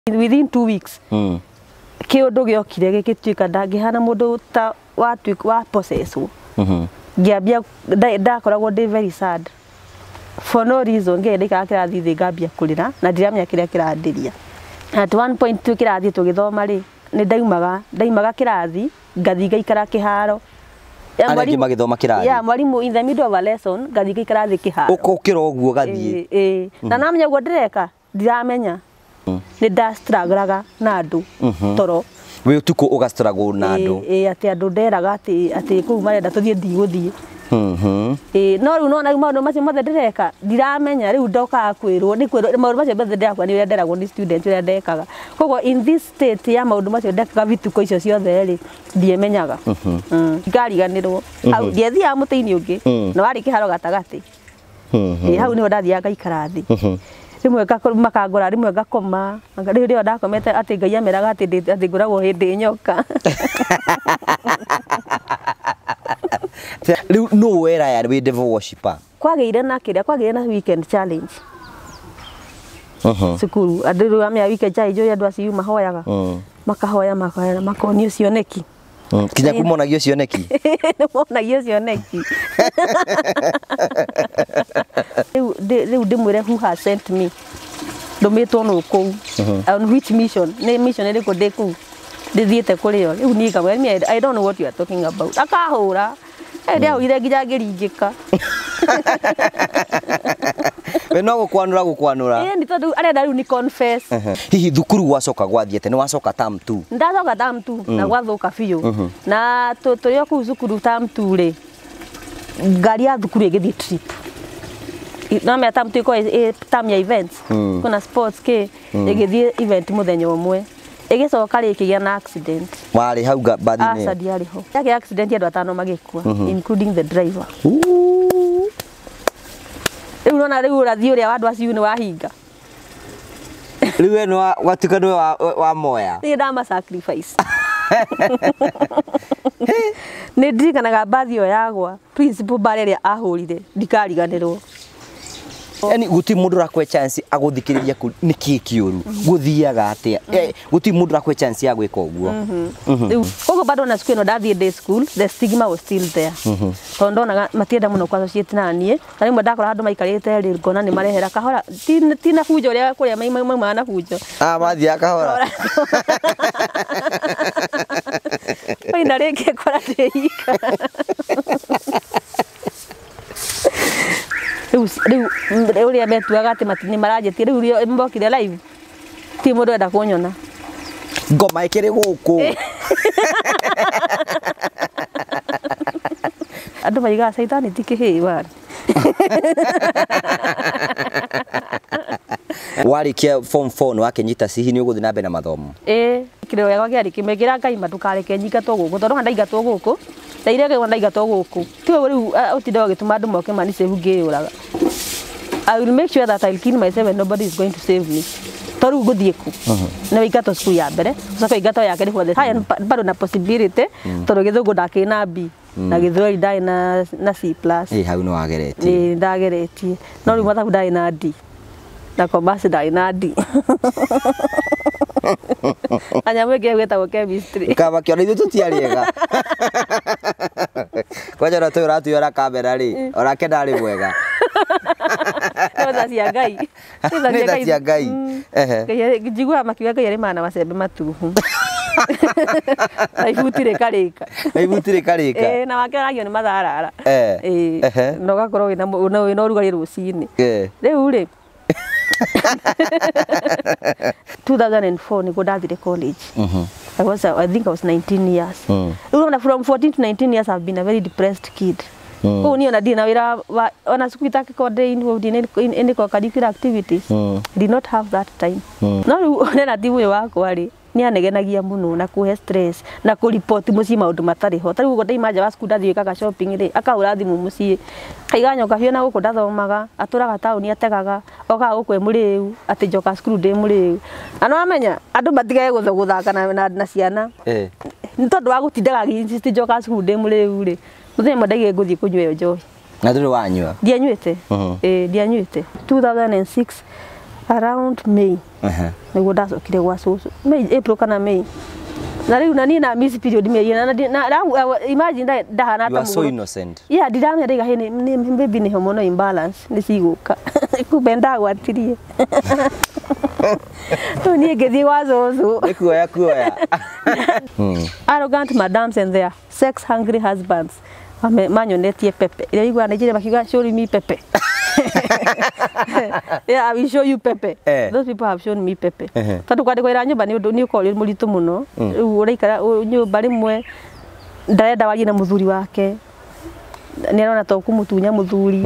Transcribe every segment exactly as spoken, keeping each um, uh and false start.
within two weeks mm. Kiundu giokire gigituika ndangihana mundu ta wa wa possesswo mhm ngiambia ndakoragwo ndi very sad for no reason ngende ikakirathi thi ngambia kurira na ndiramya kiria kirandiria at one point tu kirathi tugithoma ri ni ndaumaga ndaimaga kirathi ngathi ngaikara kiharo Arĩa magithoma kirathi ya mwalimu in the middle of a lesson ngathi ngaikara thi kiharo ukukira uguo gathie eh na namenya guo ndireka ndiramenya ni nda struggleaga na andu toro we utuko uga struggle na andu eh ati andu nderaga ati ati ku marenda tuthie ndiguthie mhm eh no riu no na maundu macio mothe ndireka ndiramenya riu ndoka kwirwo ni kwirwo maundu macio mothe ndirakwa ni nderagwo ni student ria ndekaga koguo in this state ya maundu macio ndekaga vituko icio ciothe ri ndiemenyaga mhm ngariganirwo au ndiethia muteini ungi no wari kiharo gatagati mhm hau ni ndathiaga ikarathi rimwe makangora rimwe ngakoma riu rio ndakomete ati ngai ameraga ati ati ngoragwo hindi nyoka riu no wera ya we devil worshipper kwageire na kiria kwageire na weekend challenge mhm sukuru andu amya weekend challenge yo andu aciu mahoyaga makahoya makoya makonio cioneki kinya kumonagio cioneki monagio cioneki riu riu ndimwire who has sent me ndometwo no ku on which mission ne mission iri ko deku ndithiete kurio riu ni kamwe I don't know what you are talking about akahura ndia urire nginya ngiringika we no gukwanura gukwanura eh ni tondu arenda riu ni confess hihi thukuru gwacoka gwathiete ni wacoka term two ndacoka term two na gwathuka biu na turio ku thukuru term two ri ngari ya thukuru igithii trip na me term two ko term ya events kuna sports ke igithii event muthenya umwe igicoka ri kigia na accident wari hau bathi ni asa diari ho yake accident andu atano magikua including the driver riu nona riu rathi uria andu aciu ni wahinga riu eno watuka ni wa wa moya ni ndama sacrifice ni ndirikanaga bathi yo yagwa principal bareria ahurire ndikariganirwo yani guti mundu rakwe chance aguthikiriria niki kiuru guthiaga atia guti mundu rakwe chance ya gwika uguo kogo bado na school no ndathie day school the stigma was still there tondo na matienda muno kwa society nanie na rimwe ndakora andu maikarite ri ngona ni marehera kahora tina fujo uria kuria mai mai mana fujo ah mathia kahora oi na reke kora teika riu riu uria metuaga ati matini maranjeti riu rio mbokire live ti mundu enda kunyona ngoma ikiri guku andu maiga saitani tikihi wari warikia form four no akenyita cihi ni uguthi na mbere na mathomo eh kireo yakwa kiari kimekira ngai madukareke nyingatwo guku tondu ndaigatwo guku ndairege ndaigatwo guku tiwe riu utindo gituma andu moke mani save ngiuraga I will make sure that I'll kill myself and nobody is going to save me toru guthie ku na wigato school ya mbere ucoka wigato yake ni hothe haya bado na possibility tondu githungu ndakina B na githweri ndai na na C plus eh hau no wageretie ni ndageretie no riu mathabu ndai na D na commerce ndai na D anya mwege gwetagwo chemistry kaba kio ni tutiariega kwaja na tu ratu yora kamera ri orake ndari mwega Nda cia ngai nda cia ngai ehe njigua makiuga ngai ari mana macembe matuhu aibutire karika aibutire karika eh na wakeragio ni matharara eh eh no gakorwo wina wina urugari rucini riu ri two thousand four ni godathire college mhm I was I think I was nineteen years mm. From fourteen to nineteen years I've been a very depressed kid mm. Oh niona dina wira ona siku itake ko day involved in any, any curricular activities mm. Did not have that time mm. No nena tibu wako ari ni anegenagia muno na kuhe stress na ku report muci maundu matari ho tari guko ndaimaja wa school ndathie kaga shopping ri akaura thimu muci kaiganyo kahio na guko ndathomaga aturaga tauni ategaga oka gukwe muriu ati joka school ndi muriu ano amenya andu matigaye guthogutha na na ciana eh ni tondu wa gutindaga insist joka school ndi muriu ri muthenya madaige nguthie kunywa njohi na nduri wanywa ndianyuite eh ndianyuite two thousand six around May. Aha. Niguo ndacokire gwa cucu. May, April kana May. Na riu na ni na miss period me na na imagine ndahana ta You are so innocent. Yeah, ndiramya ndiga he ni baby ni hormonal imbalance ni ciguka. Kubenda gwatirie. Tu ni ngethi gwa cucu. Ni kuoya kuoya. Arrogant madams and their sex hungry husbands. Manyonetie pepe. Ile igwa Nigeria bakiga show me pepe. Yeah, I will show you pepe. Eh. Those people have shown me pepe. Tatu kwandi kwa nyumba ni ni ukori muritu muno. Uraikara nyumba rimwe ndarenda warie na muthuri wake. Ni arona to kumutunya muthuri.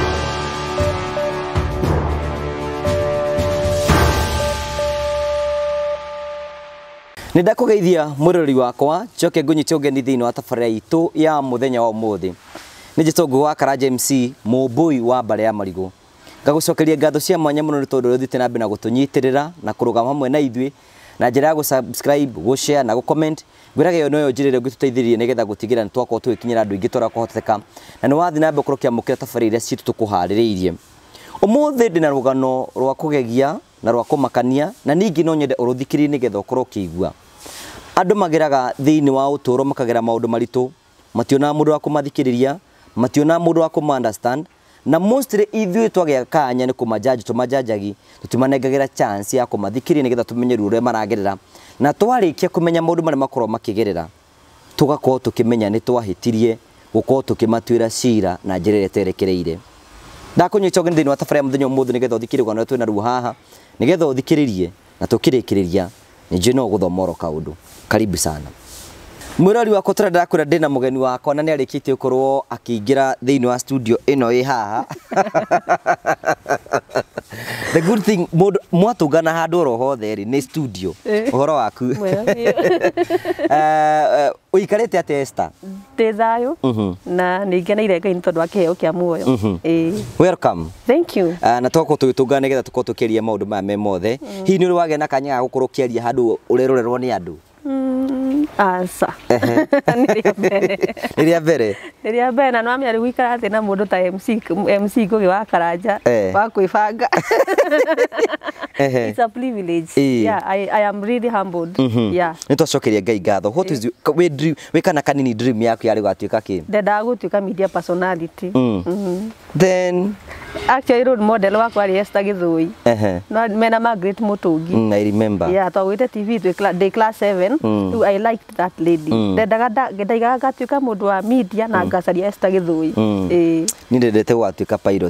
Nindakugeithia murori wakwa njoke ngunyite ugeni thiini wa tabarĩra itu ya muthenya wa umuthi. Ni Gitongo wa Karanja M C Mũmbui wa Mbare ya Marigũ. Ngagucokeria ngatho cia mwanya muno ni tondu ruthite na mbe na gutunyitirira na kurugama hamwe na ithui na njira ya gu-subscribe, gu-share na gu-comment. Ngwiraga yo noyo njirire ngituteithĩrĩrie nigetha gutigira ni twakorwo tugikinyira andu ingi tora kuhoteka na ni wathi na mbe kurokia mukira tabarĩra iria citu tukuharĩrĩirie. Umuthi ndina rugano rwa kugegia na rwa kumakania na ningi no nyende uruthikiri nigetha ukorwo kiigua. Andu mageraga thiini wa uturo makagera maundu maritu mationa mundu wa kumathikiriria mationa mundu wa kuma-understand na mostly ithui twagea kanya ni kumajaji tumajajagi tutimanengagira chance ya kumathikiria nigetha tumenye rure maragerera na twarikia kumenya maundu maria makorwo makigerera tugakorwo tukimenya ni twahitirie gukorwo tukimatuira cira na njira ĩrĩa ĩterekereire. Ndakunyita ugeni thiini wa tabarĩra ya muthenya umuthi nigetha uthikire rugano twina ruo haha nigetha uthikiririe na tukirikiriria nije no guthomoro kaundu. Karibu sana. Mwirori wako tara ndakwira ndina mugeni wako na ni arikitie ukorwo akiingira thiini wa studio ino ĩ haha. The good thing mwatungana handu oro hothe ri ni studio. Uhoro waku? Eh uikarite ate Esther? Ndi thayo na ningeneire Ngai tondu wa kiheo kia muoyo. Eh. Welcome. Thank you. Na twako tugitungana nigetha tukorwo tukiria maundu maya me mothe. Hihi ni uri wage na kanya ga gukorwo kiaria handu urerorerwo ni andu? Asa. Niria mbere. Niria mbere. Niria mbere na nwamya ri gwikara ati na mundu ta M C M C Ngugi wa Karanja wa kwibanga. It's a privilege. Yeah, I I am really humbled. Yeah. Nitwacokeria Ngai ngatho. What is we dream we kana kanini dream yaku yari gwatuika ki? Ndenda gutuika media personality. Then actually role model wakwa ari Esther Githui. No mena Margaret Mutungi. I remember. Yeah, twagwite T V day class seven. I liked that lady. Ndendaga ndaigaga gatuika mundu wa media na ngacaria Esther Githui. Eh. Ni ndendete gwatuika pilot.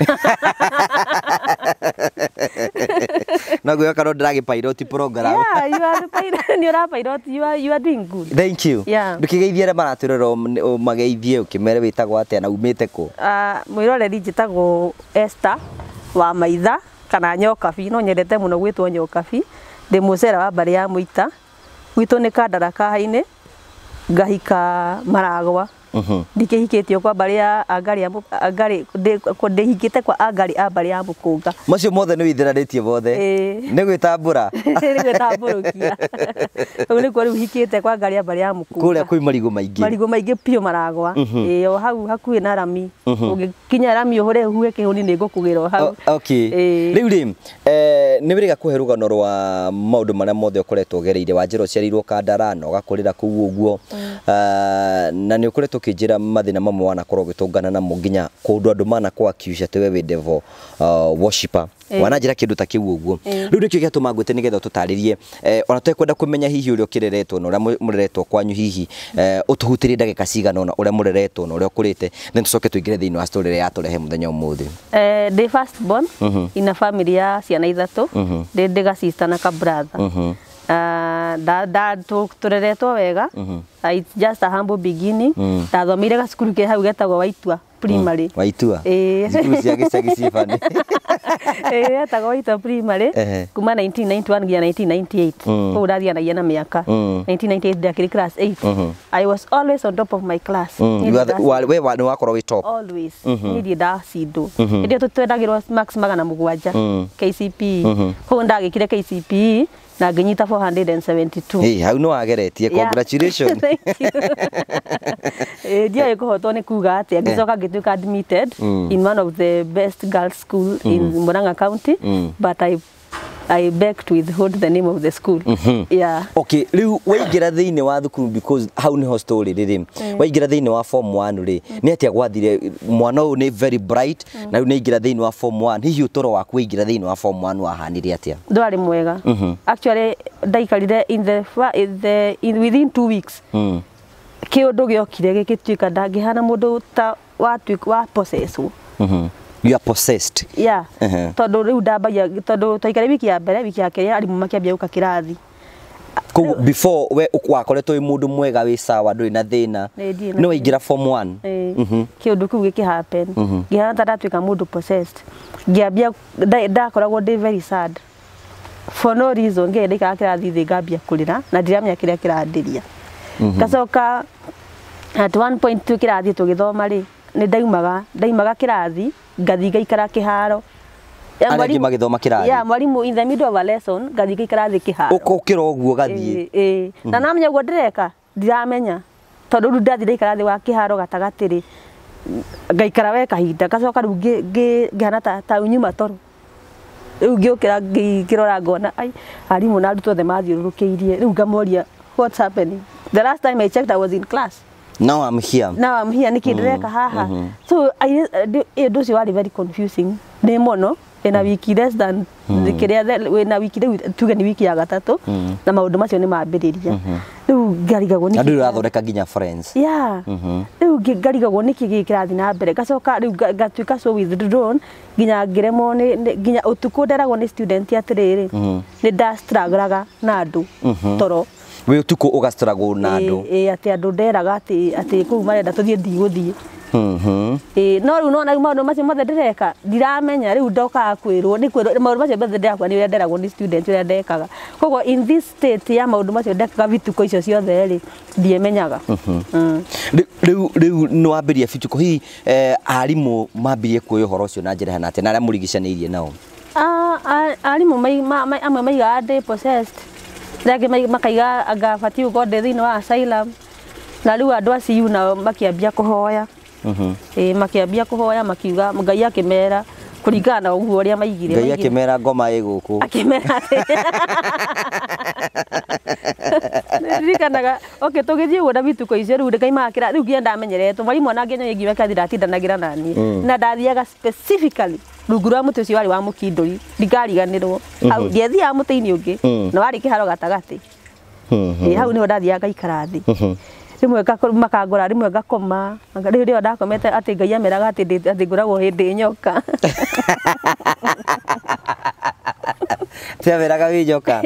Naguo karo dragi pilot program. Yeah, you are pilot. You are pilot. You are you are doing good. Thank you. Yeah. Ndukigeithia maraturero mageithie ukimere witagwo atia na umite ku? Ah, mwiroreri njitagwo Esther wa Maitha kana Nyokabi no nyendete muno gwitwo Nyokabi. Ndi mucera wa Mbare ya Muita. Gwitu ni Kandaraka haine ngahika Maragwa. Ndikihikitio kwa Mbare ya Angari Angari ndihikite kwa Angari a Mbare ya Mukunga. Macio mothe ni withiranitie mothe. Ni gwitambura. Ni gwitamburukia. Uri kwa hikite kwa Angari a Mbare ya Mukunga. Kuria kwi marigo maingi. Marigo maingi pio Maragwa. Eh o hau hakuhi na Rami. Ugikinya Rami uhure huhe kihuni ni ngukugira hau. Okay. Riu ri eh ni wiriga kuhe rugano rwa maundu maria mothe ukoretwo gereire wa njira ciarirwo Kandarana ugakurira kuu uguo. Na ni ukoretwo kijira mathina mamwe wanakorwo gitungana na munginya kundu andu mana kwa accuse tewe we devil worshipper wanajira kindu ta kiu uguo. Riu nikio giatuma ngwite nigetha tutaririe ona twekwenda kumenya hihi uri ukireretwo na uria mureretwo kwanyu hihi utuhutirie ndagika cigana ona uria mureretwo na uria ukurite then tucoke tuingire thiini wa story ya turehe muthenya umuthi. Eh the first born in a family ya ciana ithatu ndi ndiga sister na ka brother. Uh, da da to tureretwo wega. It's just a humble beginning. Ndathomire ga cukuru ke hau getagwo Waitua primary. Waitua. Eh. Cukuru cia gicagi cifani. Eh getagwo Waitua primary kuma nineteen ninety-one nginya nineteen ninety-eight. Ko ndathianagia na miaka. nineteen ninety-eight ndakiri class eight. I was always on top of my class. We wa wakorwo wi top. Always. Nidi ndacindo. Ndio tutwendagirwo max magana mugwanja K C P E. Ko ndagikire K C P E na nginyita four hundred seventy-two. Hey, hau no ageretie. Congratulations. Thank you. Eh, dia ikuhotwo ni kuga ati ngicoka ngituika admitted mm. in one of the best girls school mm. in Murang'a County mm. but I I beg to withhold the name of the school. Mm -hmm. Yeah. Okay, riu waingira thiini wa thukuru because hau niho story riri. Mm. Waingira thiini wa form one ri. Mm. Ni atia gwathire mwana uyu ni very bright mm. na riu ni ingira thiini wa form one. Hihi utoro waku waingira thiini wa form one wahanire atia? Ndwari mwega. Mm -hmm. Actually ndaikarire in the in the in within two weeks. Mm. Kiundu giokire gigituika ndangihana mundu ta watuika wa possess. Mhm. You are possessed. Yeah. Uh -huh. Tondu riu ndambagia tondu twaikare wiki ya mbere wiki ya keri arimu makiambia guka kirathi. Ko before we wakoretwo wi mundu mwega wi sawa nduri na thina. No waingira form one. Mhm. Kiundu kiu giki happen. Ngihana ta ndatuika mundu possessed. Ngiambia ndakoragwo ndi very sad. For no reason ngenda ikara kirathi thi ngambia kurira na ndiramenya kiria kirandiria. Gacoka at one point tu kirathi tugithoma ri ni ndaimaga ndaimaga kirathi ngathi ngaikara kiharo mwarimu magithoma kirathi ya mwarimu in the middle of a lesson ngathi ngaikara thi kiharo ukukira uguo gathie eh na namenya guo ndireka ndiramenya tondu ru ndathi ndaikara thi wa kiharo gatagatiri ngaikara we kahinda gacoka ru ngihana ta ta unyuma toro riu ngiukira ngirora ngona ai arimu na arutwo the mathiururukiirie riu ngamoria what's happening. The last time I checked I was in class. Now I'm here. Now I'm here nikindireka haha. Mm -hmm. So I it was very confusing. Ne mono ena wiki less than kiria na wiki tuge ni wiki ya gatatu na maundu macio ni mambiriria. Riu ngarigagwo niki. Ndu rathondeka nginya friends. Yeah. Riu ngarigagwo niki gikirathi na mbere. Gacoka riu ngatuika so withdrawn nginya ngiremo ni nginya utuku nderagwo ni student atiriri. Ni nda struggleaga na andu toro. We utuko ugastruggle na andu eh ati andu nderaga ati ati ku marenda tuthie ndigũthie mhm eh no riu nona maundu macio mothe ndireka ndiramenya riu ndoka kwirwo ni kwirwo maundu macio mothe ndirakwa ni nderagwo ni student ria ndekaga koguo in this state ya maundu macio ndekaga vituko icio ciothe ri ndiemenyaga mhm riu riu no ambiria vituko hi arimu mambirie kuoya horo ucio na njira hana ati na aria murigicanirie nao ah arimu mai amwe maiga ndi possessed Ndage makaiga agabati ugode thini wa asylum na riu andu aciu na makiambia kuhoya mhm eh makiambia kuhoya makiuga Ngai akimera kuringana na uguo ria maigire Ngai akimera ngoma iguku akimera Rikanaga okay tugithie guo na vituko icio riu Ngai makira riu ngia ndamenyeretwo mwarimu ona nginya ngiwe kathi ratindanagira nani na ndathiaga specifically rungu rwa muti ucio wari wa mukinduri ndikariganirwo au ngethia muti-ini ungi na wari kiharo gatagati eh hau niho ndathiaga ikarathi rimwe makangora rimwe ngakoma riu rio ndakomete ati Ngai ameraga ati ati ngoragwo hindi nyoka tia veraga wi nyoka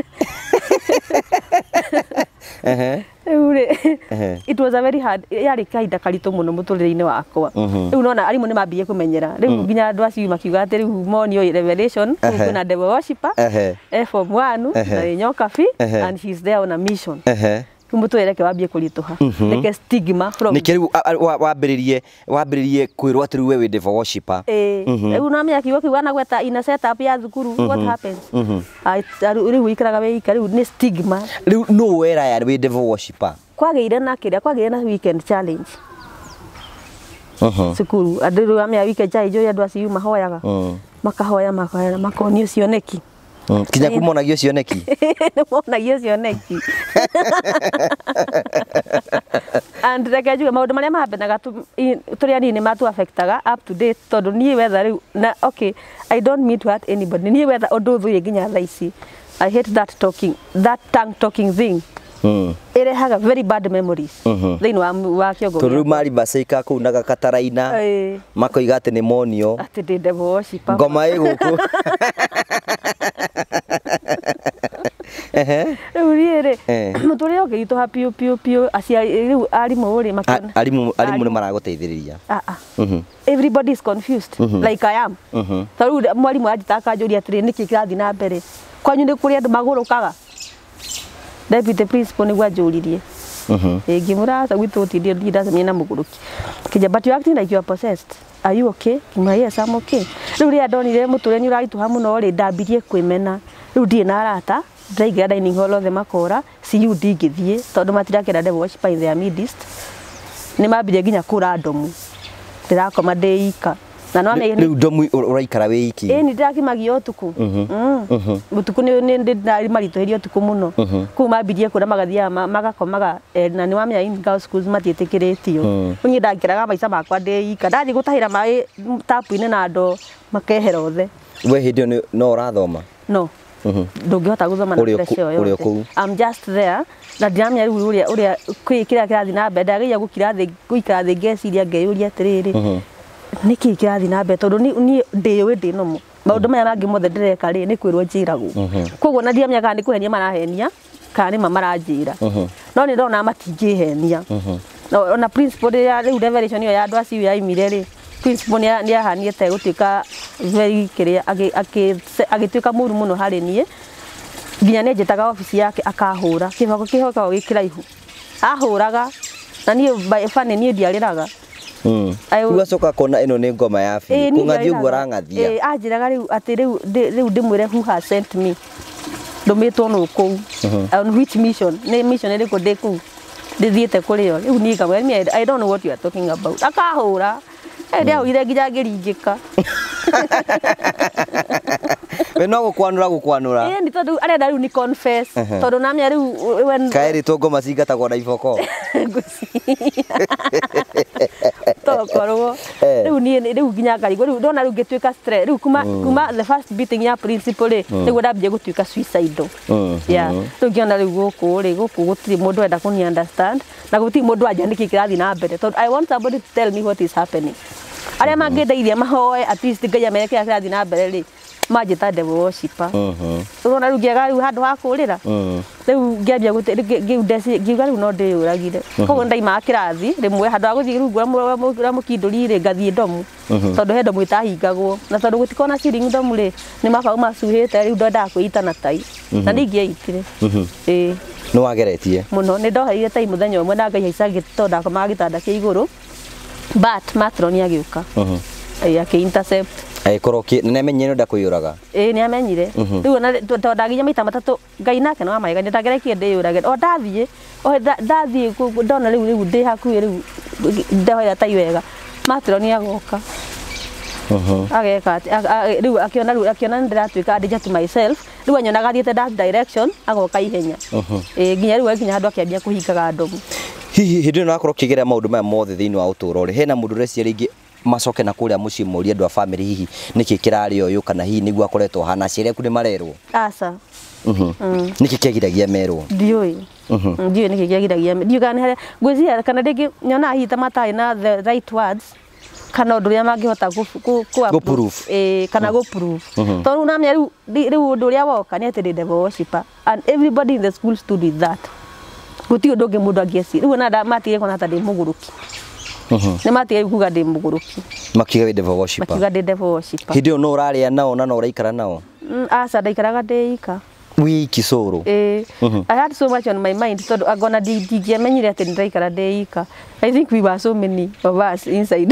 eh it was a very hard yari kaida karitu muno muturire-ini wakwa riu nona arimu ni mambirie kumenyera riu nginya andu acio makiuga ati riu monio revelation kuna devil worshipper f form one na nyoka fi and she's there on a mission kumutwereke wambie kurituha like stigma from nikiriu wambiririe wambiririe kwirwo ati riu we devil worshipper riu na menya kiugo kiuga na gweta ina setup ya thukuru what happens riu ikaraga we ikari ni stigma riu no wera ya we devil worshipper kwageire na kiria kwageire na weekend challenge sukuru andu amya weekend challenge andu aciu mahoyaga makahoya makahoya makonio cioneki kinya kumonagio cioneki monagio cioneki and like ajuga maundu maria mabenaga turi anini matu affectaga up to date tondu nie whether riu na okay I don't mean to hurt anybody nie whether undu thuire nginya thaici I hate that talking that tongue talking thing Mm. Ere haga very bad memories. Thini wa wa kiogo. Turu mari baseika ku naga kataraina. Makoiga ati ni monio. Ati de devil worshipper. Ngoma iguku. Eh. Uriere. Muturi oke ito happy pio pio acia riu arimu ri makana. Arimu arimu ni maraguteithiriria. Ah ah. Mhm. Everybody is confused like I am. Mhm. Turu mwarimu ajitaka njuria atiri niki kirathi na mbere. Kwanyu ni kuri andu magurukaga. Deputy principal ni gwajuririe. Mhm. Eh ngimurasa gwitu tindie ndasa mena muguruki. Kija but you acting like you are possessed. Are you okay? Kima yes I'm okay. Riu ria ndonire muture ni uraritu hamu no ri ndambirie kwimena. Riu ndie na arata ndaingĩra dining hall othe makora C U ndingĩthiĩ tondũ matirakĩra devil worshiper in their midst nĩ mambire nginya kũrandomu ndirakoma ndĩ ika na no ame rĩu ndomu ũraikara wĩ iki ĩ nĩ ndĩrakimagia ũtukũ ũtukũ nĩ ndĩ maritũhĩrio ũtukũ mũno kũu mambirie kũra magathiaga magakomaga na nĩ wamenya in girls schools matiĩtĩkĩrĩtio niĩ ndangĩraga maica makwa ndĩ ika ndathiĩ gũtahĩra maĩ tapu-inĩ na ndo makehera othe we hĩndĩ ĩyo no ũrathoma no ndũngĩhota gũthoma na pressure ĩyo yote I'm just there na ndiramenya rĩu ũrĩa ũrĩa kĩrĩa kĩrathiĩ na mbere ndageria gũkira thĩ gũikara thĩ ngeciria ngeyũria atĩrĩrĩ nĩkĩ kĩrathiĩ na mbere tondũ niĩ ndĩyũĩ ndĩ nomo maũndũ maya mangĩ mothe ndĩreka rĩ nĩ kwĩrwo njĩragwo koguo na ndiramenya kana nĩ kũhenia marahenia kana nĩ ma maranjĩra no nĩ ndona matingĩhenia ona principal ya rĩu revelation ĩyo ya andũ acio yaimire rĩ principal nĩ ahanĩte gũtuĩka very kĩrĩa agĩtuĩka mũru mũno harĩ niĩ nginya nĩ njĩtaga ofici yake akahũra kĩboko kĩhoka gĩkĩraihu ahũraga na niĩ bane niĩ ndiarĩraga ugacoka kona ĩno nĩ ngoma ya biũ kũng'athia ũguo arang'athia ĩ anjĩraga rĩu atĩ rĩu rĩu ndĩmwĩre who has sent me ndũmĩtwo nũ kũu on which mission nĩ mission ĩrĩkũ ndĩ kũu ndĩthiĩte kũrĩ o rĩu niĩ ngamwĩra I don't know what you are talking about akahũra ndiahũrire nginya ngĩringĩka we no gũkwanũra gũkwanũra ĩ nĩ tondũ arenda rĩu nĩ confess tondũ namenya rĩu kaĩrĩtwo ngoma cingatagwo na iboko tokorwo rĩu niĩ rĩu nginya ngarigwo rĩu ndona rĩu ngĩtuĩka stress rĩu kuma kuma the first beating ya principal rĩ nĩguo ndambia gũtuĩka suicidal yeah rĩu ngĩona rĩu gũkũ rĩ gũkũ gũtirĩ mũndũ enda kũni understand na gũtirĩ mũndũ anja nĩkĩ kĩrathiĩ na mbere tondũ I want somebody to tell me what is happening arĩa mangĩndeithia mahoe at least Ngai amenye kĩrĩa kĩrathiĩ na mbere rĩ manjĩta devil worshiper ũrona rĩu ngĩaga rĩu handũ ha kũrĩra rĩu ngĩambia ngiuga rĩu no ndĩyũragire koguo ndaimaga kĩrathi rĩmwe handũ ha gũthiĩ rĩu ngũra mũkindũri rĩ ngathiĩ ndomu tondũ he ndomu ĩtahingagwo na tondũ gũtikorwo na ceiling ndomu rĩ nĩ mabau macuhĩte rĩu ndendaga kwĩita na tai na ndingĩaitire ĩ nĩ wageretie mũno nĩ ndoherire tai mũthenya ũmwe na Ngai haica tondũ ndakomaga gĩtanda kĩa igũrũ but matron agĩũka akĩ intercept agĩkorwo nĩ amenyire nda kũiyũraga ĩ nĩ amenyire rĩu ona tondũ ndaginya maita matatũ Ngai nake no amaiga ndagĩrekire ndĩyũrage o ndathiĩ o ndathiĩ ndona rĩu rĩu ndĩ hakuhĩ rĩu ndohera tai wega matron agoka ageka rĩu akiona rĩu akiona ndĩratuĩka danger to myself rĩu anyonaga thiĩte that direction agoka ihenya ĩ nginya rĩu nginya handũ akĩambia kũhingaga ndomu hihi hĩndĩ ĩno nakorwo kĩgerea maũndũ maya mothe thĩinĩ wa ũtũũro rĩ hena mũndũ ũreciria rĩngĩ macoke na kũrĩa mũciĩ mũrie andũ a family hihi nĩkĩ kĩrarĩ ũyũ kana hihi nĩguo akoretwo hana ciĩrĩa kũ nĩ marerwo aca nĩkĩ kĩagiragia merwo ndiũĩ ndiũĩ nĩkĩ kĩagiragia ndiuga nĩ harĩa ngwĩciria kana rĩngĩ nyonaga hihi ta matarĩ na the right words kana ũndũ ũrĩa mangĩhota gũ-prove ĩ kana gũ-prove tondũ namenya rĩu rĩu ũndũ ũrĩa woka nĩ atĩ ndĩ devil worshiper and everybody in the school stood with that gũtirĩ ũndũ ũngĩ mũndũ angĩeci rĩu ona matigire kuona ta ndĩ mũgũrũki nĩ matigire kuga ndĩ mũgũrũki makiuga wĩ devil worshiper makiuga ndĩ devil worshiper hĩndĩ ĩyo no ũrarĩa nao na no ũraikara nao aca ndaikaraga ndĩ ika wiki soro eh I had so much on my mind tondũ angona ndingĩamenyire atĩ ndĩraikara ndĩ ika I think we were so many of us inside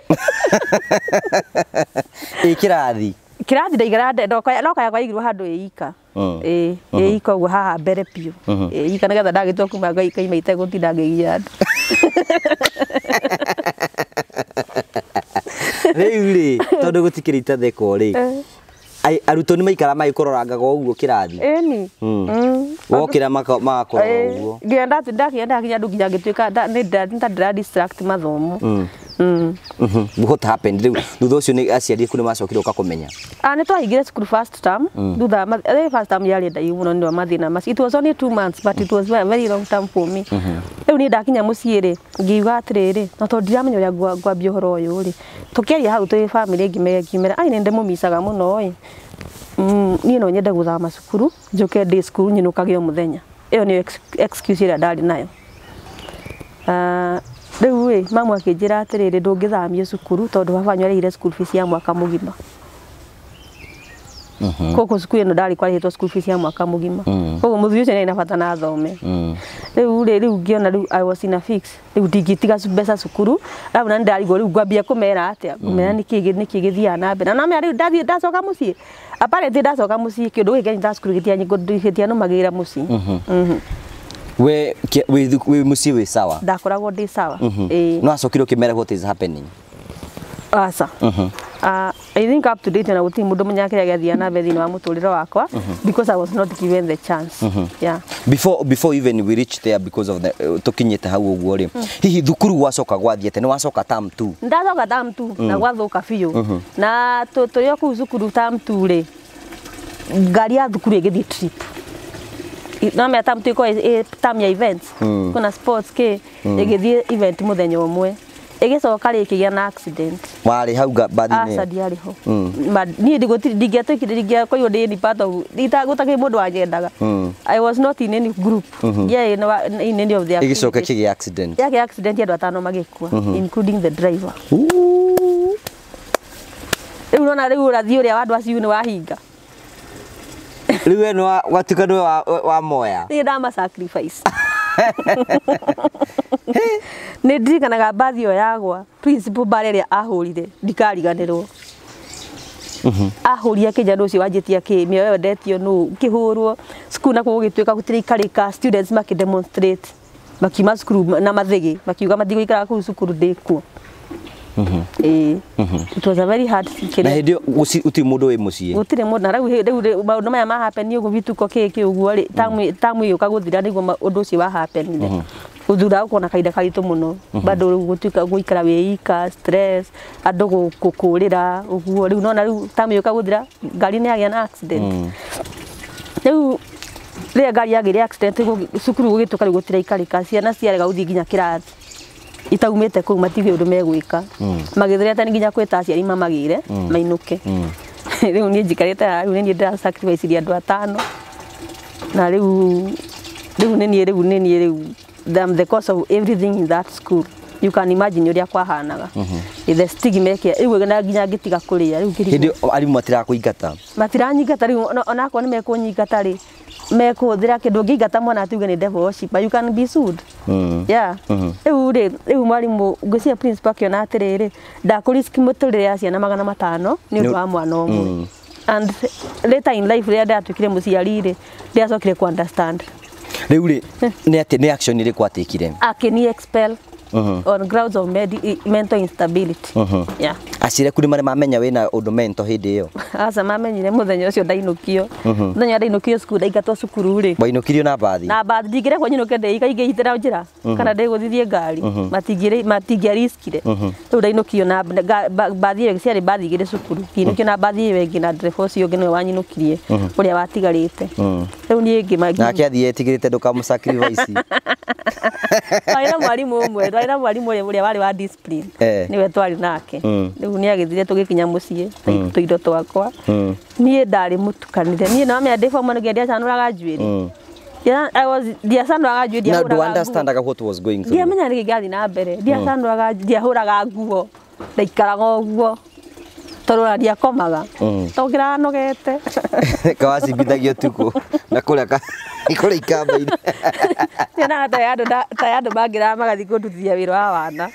ĩ kĩrathi kĩrathi ndaigara ndoka ndoka yakwa igirwo handũ ĩ ika ĩ ĩ ika ũguo haha mbere biũ ĩ ika nĩgetha ndagĩtua kuma Ngai kaima itegũtinda ngĩgia andũ rĩu rĩ tondũ gũtikĩrĩ itatheko rĩ arutwo nĩ maikara magĩkũrorangaga ũguo kĩrathi ĩni wokĩra magakũrora ũguo nginya ndakienda nginya andũ nginya ngĩtuĩka nĩ ta ndĩra distract mathomo what happened rĩu thutha ũcio nĩ aciari aku nĩ macokire ũkakũmenya ah nĩ twahingire cukuru first term thutha first term yarĩ ndaihu mũno nĩ mathĩna macio it was only two months but it was a very long term for me rĩu niĩ ndakinya mũciĩ rĩ ngiuga atĩrĩrĩ na tondũ ndiramenya ũrĩa ngwambia ũhoro ũyũ rĩ tũkĩaria hau twĩ family ngimere ngimere ai nĩ ndĩmũmicaga mũno ĩ niĩ no nyende gũthama cukuru njoke day school nyinũkage o mũthenya ĩyo nĩ excuse ĩrĩa ndarĩ nayo rĩu ĩ mamu akĩnjĩra atĩrĩrĩ ndũngĩthamio cukuru tondũ baba nĩarĩhire school fees ya mwaka mũgima koko cukuru ĩno ndarĩ kwarĩhĩtwo school fees ya mwaka mũgima koguo mũthuri ũcio nĩ na bata na thome riu ri riu ngiona riu I was in a fix riu ndingitiga mbeca cukuru riu na ndarigwo riu ngwambia kumera atia kumera niki niki githia na mbere na me riu ndathie ndacoka mucii apparently ndacoka mucii kindu giki nda cukuru gitia nyingo ndihitia no magira mucii mhm we we mucii we sawa ndakoragwo ndi sawa eh no acokire ukimera what is happening asa mhm Uh, I think up to date na guti mundu munyakira gathia na mbere thini wa muturiro wakwa mm -hmm. because I was not given the chance mm -hmm. yeah before before even we reached there because of the uh, tukinyete hau uguo ri mm. hihi thukuru gwacoka gwathiete ni wacoka term two ndacoka term two mm. na gwathuka biu mm -hmm. na to to yo ku thukuru term two ri ngari ya thukuru igithii trip no me term two ko term ya events mm. kuna sports ke mm. igithii event muthenya umwe igicoka ri kigia na accident wari hau bathi ni asa diari ho ma ni ndigo ndigeto kidigia ko yode ni part of ita gutake mundu wanyendaga I was not in any group yeah in any of the igicoka kigia accident yake accident ya atano magikua including the driver riu nona riu rathi uria wandu aciu ni wahinga riu eno watukano wa wa moya ni ndama sacrifice ni ndirikanaga bathi yo yagwa principal bareria ahurire ndikariganirwo mhm ahuria kijana ucio wanjitia ki mioyo ndetio no kihurwo skulu na kugituika gutirikarika students maki demonstrate makima skulu na mathigi makiuga mathigo ikara ku skulu ndikuo mhm eh it was a very hard situation na hindio uti mundu wi mucii utire mundu na riu riu maundu maya ma happen uguo bituko kiki uguo ri tamu tamu yuka guthira niguo undu ucio wa happen uthura ukona kaida karitu muno bado gutuika guikara wiika stress andu gukurira uguo riu nona riu tamu yuka guthira ngari ni agia na accident riu ria ngari yagira accident cukuru gugituka riu gutira ikarika ciana ciarega uthi nginya kirathi itaumite ku matige undu megwika magithira tani nginya kwita aciari mamagire mainuke riu ni njikarite riu ni ndira sacrifice ria andu atano na riu riu ni riu ni riu them the cause of everything in that school you can imagine uria kwahanaga the stigma ke riu na nginya ngitiga kuria riu kiri hindi arimu matira kuingata matiranyingata riu ona ko ni mekunyingata ri mekuthira kindu ngingata mwana atuge ni devil worship you can be sued mm. yeah riu ri riu mwarimu ngisia principal kiona atiriri ndakurisk muturire ya ciana magana matano ni undu wa mwana omwe and later in life ria ndatukire muciari ri ndiacokire ku understand riu ri ni ati ni action iri kwatikire akini expel Uh-huh. on grounds of mental instability. Uh-huh. Yeah. Acire kuri mare mamenya wina undu mental hindi iyo. Asa mamenyire muthenya ucio ndainukio. Muthenya ndainukio cukuru ndaigatwo cukuru ri. Wainukirio na bathi. Na bathi ndingire kwa nyinuke ndei kaingihitira njira kana ndiguthithie ngari. Matingire matingia riskire. Riu ndainukio na bathi iyo ciari bathi igire cukuru. Kinukio na bathi iyo ingi na driver ucio ngi no wanyinukirie uria watigarite. Riu ni ingi magi. Nake athie etigirite ndukamusacrifice. Aira mwarimu umwe aira mwarimu uria wari wa discipline niwe twari nake riu ni agithire tugikinya mucie tuindo twakwa nie ndari mutukanire nie na me ndefo mwana ngia canuraga njuiri yeah I was dia canuraga njuiri dia huraga. Now do understand what was going through. Dia menya ni gigathi na mbere dia canuraga dia huraga nguo ndaikaraga uguo torora dia komaga togira nogete kawasi bidagio tuko na kule ka ikore ikamba ini tena tayado tayado bagira magathi kunduthia wira wa wana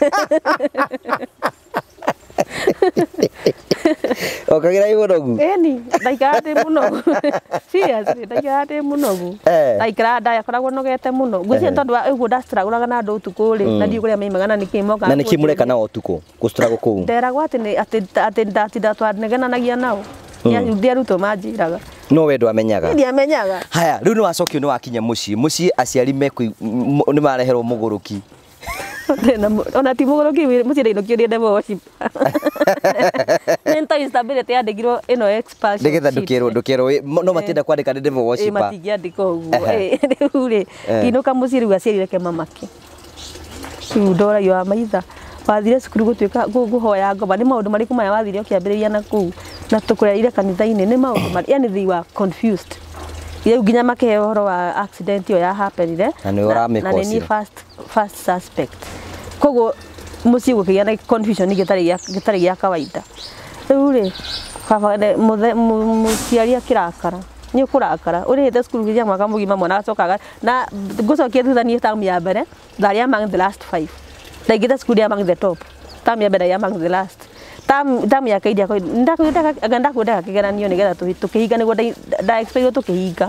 okagira ibonogu eni ndaikate muno seriously ndaikate muno ndaikara ndaya koragwo nogete muno ngwiciria tondu uguo ndastraguraga na andu utuku ri na ndikuria maimaga na nikimoka na nikimureka na utuku gustrago kuu nderagwo ati ati ati ndatinda twaneganagia nao ndia ruto manjiraga no we ndwamenyaga ndiamenyaga haya riu ni wacokio ni wakinya mucii mucii aciari meku ni mareherwo muguruki ona ti muguruki mucii ndainukio ni devil worship mental instability yandikirwo ino expulsion ndigetha ndukirwo ndukirwo no matinda kwandika devil worship matingiandika uguo riu ri kinuka mucii riu aciarire ke mamake riu ndoragio wa maitha wathire cukuru gutuika guhoya ngoma ni maundu mariku maya wathire ukiambiriria na kuu na tukureire kanitha-ini ni maundu mari yani they were confused riu nginya makehe uhoro wa accident iyo ya happenire na ni ni first first suspect koguo mucii gukigia na confusion gitari gitari ya kawaida riu ri baba muciari akirakara ni kurakara uri hete school gija mwaka mugima mwana acokaga na gucokia thutha ni tamu ya mbere thari among the last five ndaigita school ya among the top tamu ya mbere ya among the last tam tam ya kaidia ko ndakwenda aganda kwenda kigeranio ni getha tukihinga ni gwenda da expect tukihinga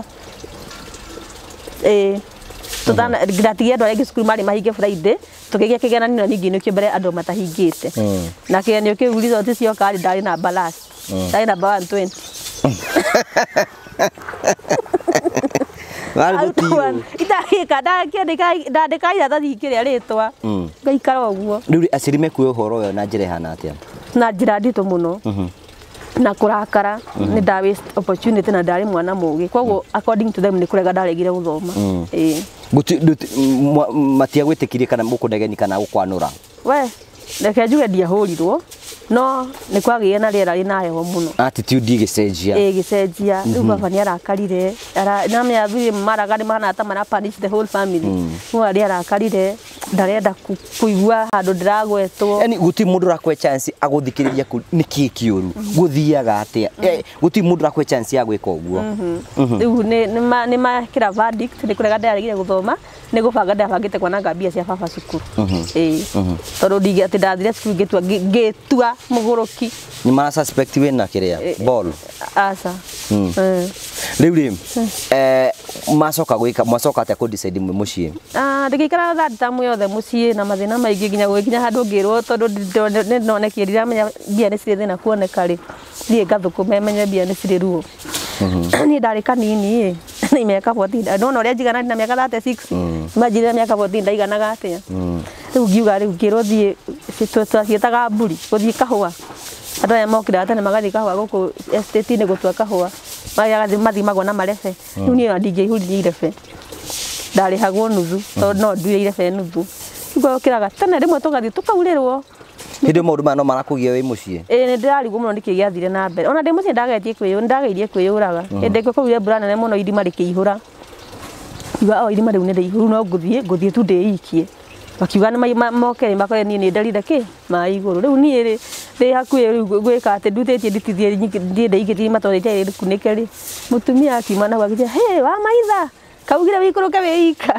eh tutana gratigia andu arĩa cukuru marĩ mahinge Friday tukigia kigeranio na ningi nĩkĩo mbere andũ matahingĩte na kigeranio kĩu result cioka ndarĩ na balance ndarĩ na one twenty Wari gutiro itahika ndakĩandĩka ndandĩka iratathi kĩrĩa rĩtwa ngaikara ũguo rĩu aciri mekuoya ũhoro ũyũ na njĩra ihana atĩa na njĩra nditũ mũno na kurakara ni da waste opportunity na ndari mwana mũgĩ koguo according to them ni kurega ndaregire guthoma eh guti matia gwĩtĩkirie kana mũkũndegeni kana gũkwanũra we reke njuge ndiahũrirwo no ni kwagĩire na rĩera rĩna heho mũno attitude igĩcenjia eh gĩcenjia rĩu baba ni arakarire na me athuri maraga ni mahana ta mana punish the whole family no ari arakarire ndarenda kuigua handũ ndiragwetwo yani guti mũndũ rakwe chance agũthikĩrĩria nĩkĩ kĩũru gũthiaga atĩa guti mũndũ rakwe chance ya gwĩka ũguo rĩu ni ni makĩra verdict ni kurega ndaregire gũthoma ni gũbanga ndabangĩte kwananga mbia cia baba cukuru eh tondũ ndingĩ atĩ ndathire cukuru ngĩtua ngĩtua mũgũrũki ni mara suspect wena kĩrĩa ball asa rĩu rĩ eh macoka gwĩka macoka atĩa ku decide mwe mũciĩ ah ndikikara that time yothe mũciĩ na mathĩna maingĩ nginya gũkinya handũ ngĩrwo tondũ nĩ ndonekire ndiramenya mbia nĩ cirĩ thĩna kuoneka rĩ thiĩ ngathũkũme menye mbia nĩ cirĩ ruo ni ndarĩ kanini ni miaka fourteen ndona ũrĩa njigana na miaka thirty-six imagine miaka fourteen ndaiganaga atĩa rĩu ngiuga rĩu ngĩrwo thiĩ twĩtaga mburi gũthiĩ kahũa andũ aya mokĩra tene magathiĩ kahũa gũkũ estate-inĩ gũtua kahũa magathi mathimagwo na marebe rĩu niĩ ndingĩihũririe irebe ndarĩhagwo nuthu tondũ no nduire irebe nuthu rĩu ngokĩraga tene rĩmwe tũgathiĩ tũkaurĩrwo hĩndĩ maũndũ maya no marakũgia wĩ mũciĩ ĩ nĩ ndĩrarigwo mũno nĩkĩ gĩathire na mbere ona ndĩ mũciĩ ndagetie kwĩyũ ndageirie kwĩyũraga hĩndĩ ngũkũire mbura nene mũno irima rĩkĩihũra iwa o irima rĩu nĩ rĩihũru no ngũthiĩ ngũthiĩ tu ndĩikie bakiuga nĩ mokere makore niĩ nĩ nderire kĩ maĩ igũrũ rĩu niĩ rĩ ndĩ hakuhĩ rĩu gwĩka atĩ ndutĩtie nditithie ndiĩ ndĩigĩtie matwarĩte rĩkunĩke rĩ mũtumia akiuma na gwakĩtia hĩ wa maitha kaugire wĩikũrũke wĩika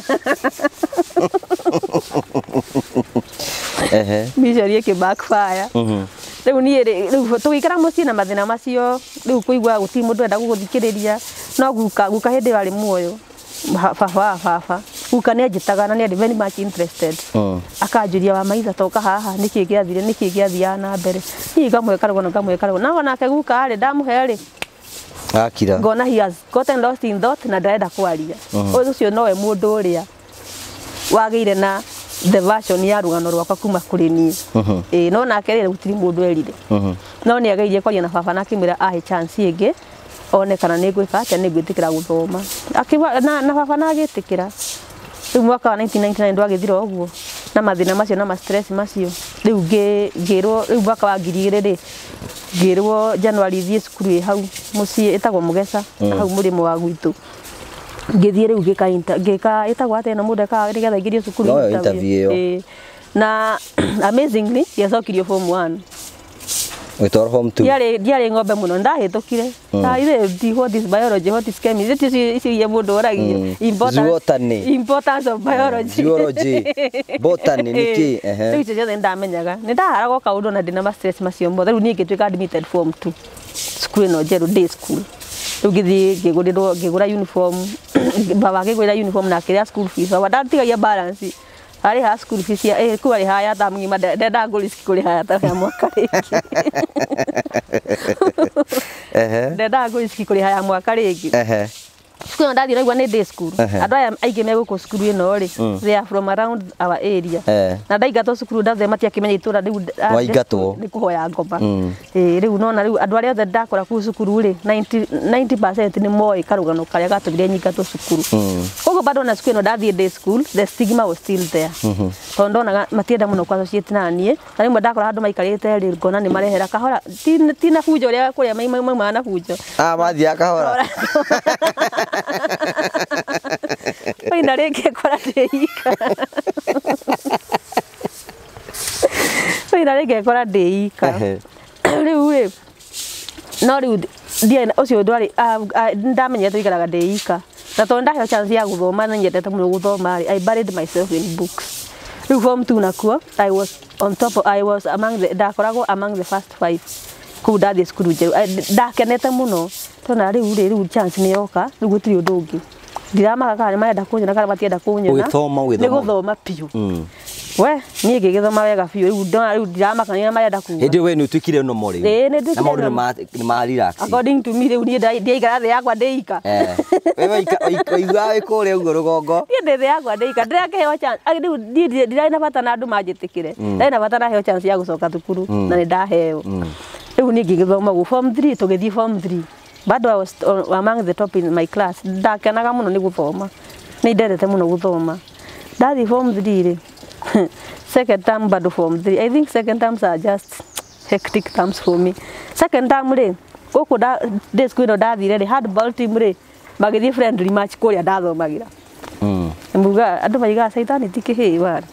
ehe micori ĩkĩ backfire rĩu niĩ rĩu tũgĩikara mũciĩ na mathĩna macio rĩu kũigua gũtirĩ mũndũ enda gũgũthikĩrĩria no guka guka hĩndĩ warĩ muoyo baba baba guka nĩ anjĩtaga na nĩ arĩ very much interested akanjũria wa maitha toka haha nĩkĩ gĩathire nĩkĩ gĩathiaga na mbere niĩ ngamwĩkaragwo na ngamwĩkaragwo na nake guka rĩ ndamũhe rĩ akira ngona he has gotten lost in thought na ndarenda kwaria ũcio nowe mũndũ ũrĩa wagĩire na the version ya rugano rwakwa kuma kũrĩ niĩ ĩ no nake rĩ gũtirĩ mũndũ erire no nĩ ageirie kwaria na baba na akĩmwĩra ahe chance ĩngĩ one kana nĩ ngwĩka atĩa nĩ ngwĩtĩkĩra gũthoma na na baba na agĩtĩkĩra rĩu mwaka wa nineteen ninety-nine ndwagĩthira ũguo na mathĩna macio na ma stress macio rĩu ngĩrwo rĩu mwaka wa ngiri igĩrĩ rĩ ngĩrwo January thiĩ cukuru ĩ hau mũciĩ ĩtagwo Mũgeca hau mũrĩmo wa gwitũ ngĩthiĩ rĩu ngĩka ngĩka ĩtagwo atĩa na mũndũ ekaga nĩgetha ingĩrie cukuru interview na amazingly ndiacokirio form one wĩtwara form two ndiarĩ ndiarĩ ng'ombe mũno ndahĩtũkire ta ithe what is biology what is chemistry ici ici mũndũ oragia importance importance of biology biology botany nĩkĩ ehe rĩu ciothe ndamenyaga nĩ ndaharagwo kaũndũ na ndĩna ma stress macio mothe rĩu niĩ ngĩtuĩka admitted form two cukuru ĩno njerũ day school rĩu ngĩthiĩ ngĩgũrĩrwo ngĩgũra uniform baba akĩgũrĩra uniform na akĩrĩa school fees baba ndatigagia balance ari ha school fees ya eh kuari haya ta mngima ndenda ngũrĩci kũrĩ haya ta ya mwaka rĩngĩ ehe ndenda ngũrĩci kũrĩ haya mwaka rĩngĩ ehe cukuru ndathire raigua nĩ day school andũ aya aingĩ megũkũ cukuru ĩno rĩ they are from around our area na ndaigatwo cukuru ndathe matiakĩmenya itũra rĩu waigatwo nĩ kũhoya ngoma ĩ rĩu nona rĩu andũ arĩa othe ndakora kũu cukuru rĩ ninety percent nĩ moĩ karũgano karĩa gatũmire nyingatwo cukuru koguo bado na cukuru ĩno ndathiĩ day school the stigma was still there tondũ ndonaga matienda mũno kwa associate na niĩ na rĩmwe ndakora andũ maikarĩte rĩ ngona nĩ marehera kahora ti na bunjo ũrĩa kũrĩa maima na bunjo ah mathiaga kahora oi na rĩngĩ kora ndĩika oi na rĩngĩ kora ndĩika rĩu rĩ no rĩu dia ucio ndwari ndamenyete ikaraga ndeika na to ndaheo chance ya guthoma na nyendete muno guthoma I buried myself in books. Riu form two nakuo I was on top of, I was among the ndakoragwo among the first five ku ndathie cukuru njeru ndakenete muno tona riu riu chance ni yoka riu gutiri undu ungi ndiramaga kana marenda kunyona kana matienda kunyona ugithoma ugithoma ni guthoma piu we nie ngigithoma wega biu riu ndona riu ndiramaka ni marenda kunyona hindi we ni utukire no mori eh ni ndikire na maundu ni ma relax according to me riu nie ndiaikara thĩ yakwa ndeika eh wewe igua we kore ugo rugongo nie ndĩ thĩ yakwa ndeika ndirakeheo chance riu ndirarĩ na bata na andu manjitikire ndarĩ na bata na heo chance ya gucoka thukuru na nĩ ndaheo riu nie ngigithoma gu form three tugithii form three bado I was among the top in my class ndakenaga muno ni guthoma ni ndendete muno guthoma ndathi form three ri second term bado form three I think second terms are just hectic terms for me second term ri guku da day school no ndathire ri handball team ri magithi friendly match kuria ndathomagira mm mbuga andu maiga saitani tikihi wa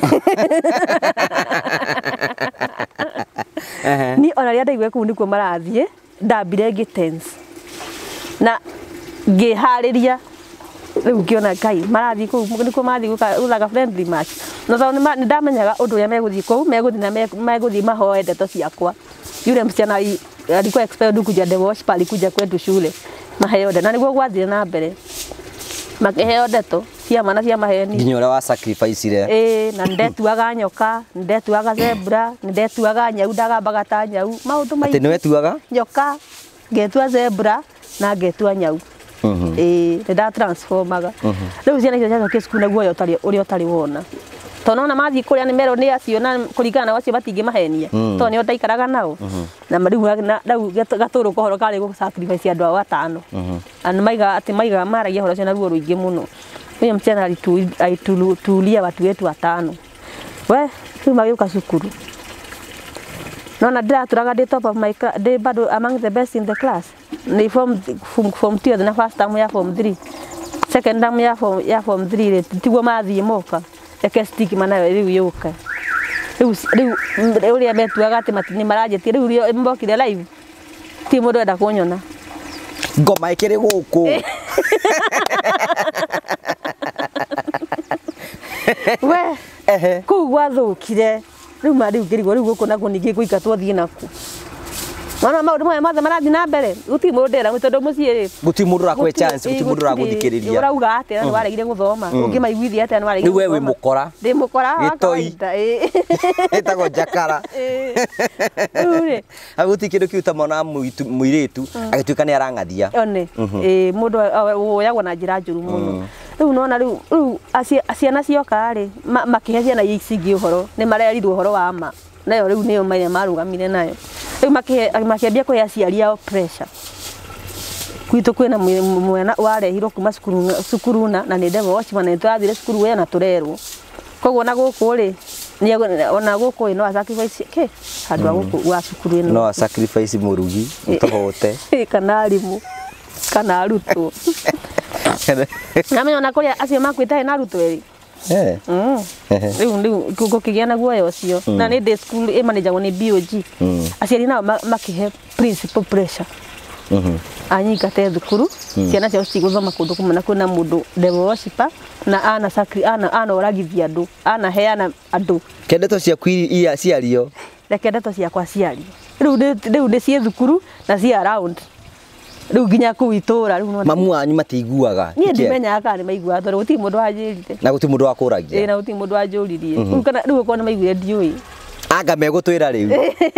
ni ona ria ndaigwe ku nikuo marathie ndambire ngi tense na ngihariria riu ngiona kai marathi ku nikuo marathi guthaga friendly match no tho ni ndamenyaga undu ya meguthi ku meguthi na meguthi mahoe ndeto ciakwa yule msichana alikuwa expelled kuja the wash pali kuja kwetu shule maheo ndeto na niguo gwathire na mbere makiheo ndeto cia mana cia maheni nginya ura wa sacrifice ire eh na ndetuaga nyoka ndetuaga zebra ndetuaga nyau ndagambaga ta nyau maundu mai ati niwe tuaga nyoka ngetua zebra na ngetua nyau mhm eh nda transformaga riu ciana icio cia skulu naguo yo tari uri otari wona to nona mathi kuria ni mero ni acio na kurigana na wacio batingi mahenia to ni ndaikaraga nao na mariu na rau gaturu kohoro kari go sacrifice andu atano and maiga ati maiga maragia horo cio na ruo ruingi muno huyo msichana alitulia watu wetu watano we tu mageuka cukuru nona ndiraturaga ndi top of my class ndi bado among the best in the class ni form form, form two na first term ya form three second term ya form ya form three tiguo mathi moka eke stigma nayo riu yuka riu riu uria metuaga ati matini marajetie riu mbokire live ti mundu enda kunyona ngoma ikiri guku we ehe ku gwathukire riu mari ngirigwo riu guku naku ningi kuika twathie naku mama maundu maya mothe marathi na mbere guti mundu era tondu mucii ri guti mundu rakwe chance guti mundu raguthikiriria urauga ati na waregire guthoma ungi maiguithia ati na waregire riu wewe mukora ndi mukora wa kawaida eh etago jakara ure aguti kindu kiuta mona muiritu agituika ni arangathia one eh mundu woyagwo na njira njuru muno riu nona riu ciana cioka ri makihe ciana icingi uhoro ni marerirwo uhoro wa ma nayo riu niyo maria marugamire nayo riu makihe makiambia kuhe aciari yao pressure kwitu kwina mwena warehirwo kuma cukuru cukuru na na ni ndevo wachi mana twathire cukuru we na turerwo koguo na guku ri ni ona guku no sacrifice ke handu wa guku wa cukuru ino no sacrifice murugi utohote kana arimu kana arutwo na me ona kuria acio makwita na arutwo ri eh mm riu riu gukigia na guoya ucio na ni day school e manager ni B O G aciari nao makihe principal pressure mhm anyika te thukuru ciana cio ciguthoma kundu kumana kwina mundu devil worshipper na ana sacri ana ana oragithia andu ana heana andu kendeto cia kwiri ciario na kendeto cia kwa ciario riu riu ndi cie thukuru na cie around riu ginya ku itura riu no mamu anyu matiguaga ni ndimenya kana maigua tondu guti mundu ajirite na guti mundu akuragia eh na guti mundu ajuririe riu kana riu kona maiguire ndiui anga megutwira riu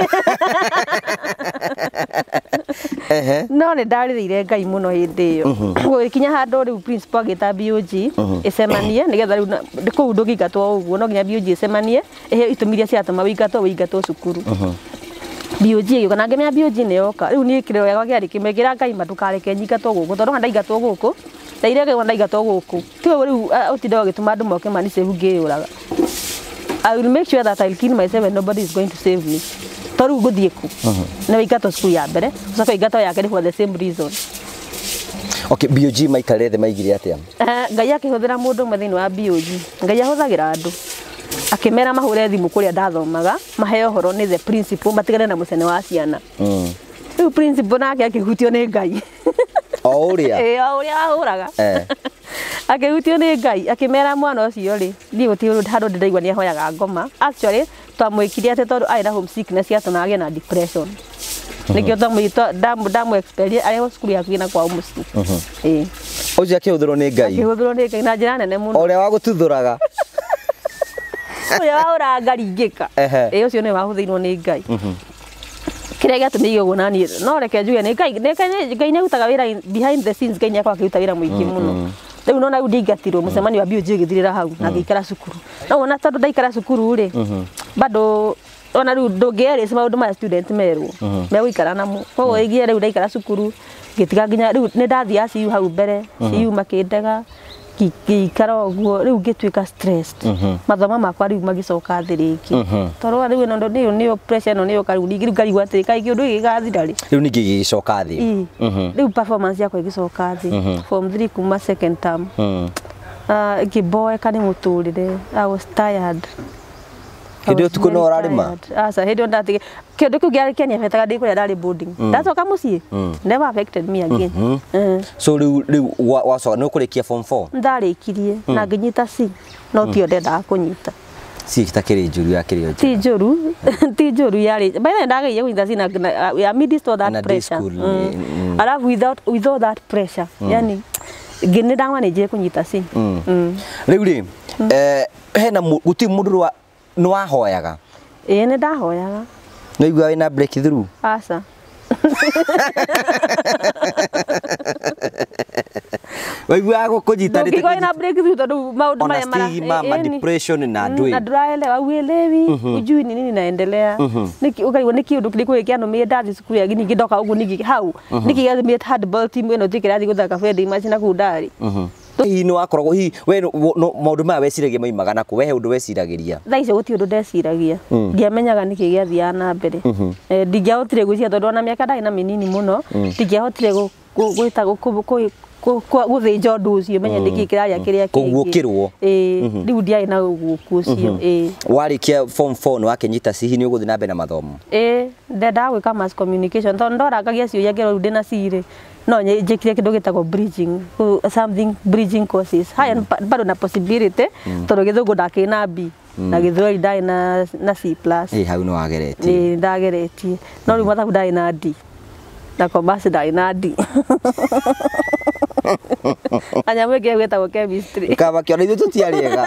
ehe no ne ndarire ngai muno hindi iyo gukinya handu riu principal agita B O G icemanie nigetha riu ku ndugigatwo uguo no ginya B O G icemanie ehe itumiria cia atuma wigatwo wigatwo cukuru B O G yo kana ngemya B O G ne yoka riu ni kireo yakwa kiari kimegira ngai madukareke nyigatwo guku tondu ndaigatwo guku ndairege ndaigatwo guku tiwe riu utindo gituma andu moke mani save ngiuraga I will make sure that I'll kill myself and nobody is going to save me. Toru guthie ku. Na wigato school ya mbere, ucoka wigato ya keri for the same reason. Okay, B O G maikare the maigire atia? Eh, ngai akihuthira mundu mathini wa B O G. Ngai ahuthagira andu. Akimera mahure thimu kuria ndathomaga, maheo horo ni the principal matigane na mucene wa ciana. Mm. Riu principal nake akihutio ni Ngai. O uria. Eh, o uria ahuraga. Eh. Akihutio ni Ngai, akimera mwana ucio ri, ndi guti handu ndiraigua ni ahoyaga ngoma. Actually, twamwikirie ate tondu ari na homesickness yatuma age na depression. Nikio tamwita damu damu experience ari cukuru yaku na kwa muci. Eh. Ucio akihuthirio ni Ngai. Akihuthirio ni Ngai na njira nene muno. Uria wa gututhuraga. Uria wa ura ngaringika. Eh, ucio ni wahuthiirwo ni Ngai. Kire gatumirio gunani no reke njuge ni Ngai ni Ngai ni utaga wira behind the scenes Ngai ni akwa akiruta wira muingi muno. Riu no na ndingatirwo mucemani wa bio ngithirira hau na ngikara cukuru. No wona tondu ndaikara cukuru ri bado ona riu ndungere maundu ma student merwo megũikara namo koguo igie riu ndaikara cukuru ngitiga nginya riu ni ndathia ciu hau mbere ciu makindega ngikara ũguo riu ngituika stressed mathoma makwa riu magicoka thi riki toro riu no ndio niyo pressure no niyo kariu riu ngarigwa atiri kai kiundu gigathira ri riu ningi gicoka thi riu performance yakwa igicoka thi form three kuma second term ah kiboeka ni muturire I was tired. Kidio tuko no rarima asa hedio ndati kidio kugiari kenya fetaga ndi kuria ndari boarding ndacoka mucie never affected me again. So riu riu wacoka no kurikia form four ndarikirie na nginyita C no tio ndenda kunyita si kitakiri njuru ya kirio ti njuru ti njuru yari by the ndagaye kunyita C na ya mid to that pressure alafu without without that pressure yani ngine ndangwa nije kunyita C riu ri eh hena guti mundu wa no wahoyaga eh ni ndahoyaga no igwa wina breakthrough asa waigua go kujita rite ko ina breakthrough tondu maundu maya mara ma depression na ndui na nduraelewa uelewi ujui ni nini naendelea niki ukaigwa niki undu kliko kiano me ndathi cukuru ya gini ngidoka ugu niki hau niki gathi me handball team ino tikirathi guthaka fendi imagine ku ndari hi no akoragwo hi we maundu ma weciragia maimaga naku we he undu weciragiria thaa icio guti undu ndeciragia ndiamenyaga niki giathia na mbere ndingiahotire gwiciria tondu ona miaka ndari na minini muno ndingiahotire gwita guthinja undu ucio menye ndiki kiraria kiria kingi kugukirwo eh riu ndiari na guku ucio eh warikia form four no wakenyita cihi ni uguthi na mbere na mathomo eh ndenda gwika mass communication tondu ndorangagia ciuria ngero ndina cire no njikire kindu gitagwo bridging something bridging courses haya bado na possibility tondu githungu ndakina B na githweri ndai na na C plus eh hau no wageretie eh ndageretie no riu mathabu ndai na D na commerce ndai na D anya mwege gwetagwo chemistry kaba kio nithu tutiariega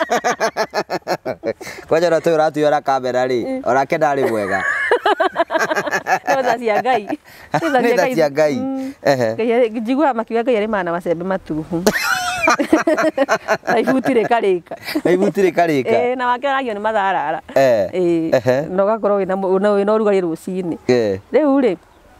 kwaja na tu ratu yora kamera ri ora kenda ri mwega Nda cia Ngai nda cia Ngai ehe njigua makiuga Ngai ari mana macembe matuhu aibutire karika aibutire karika eh na wakiragio ni matharara eh eh no gakorwo wina wina urugari rucini riu ri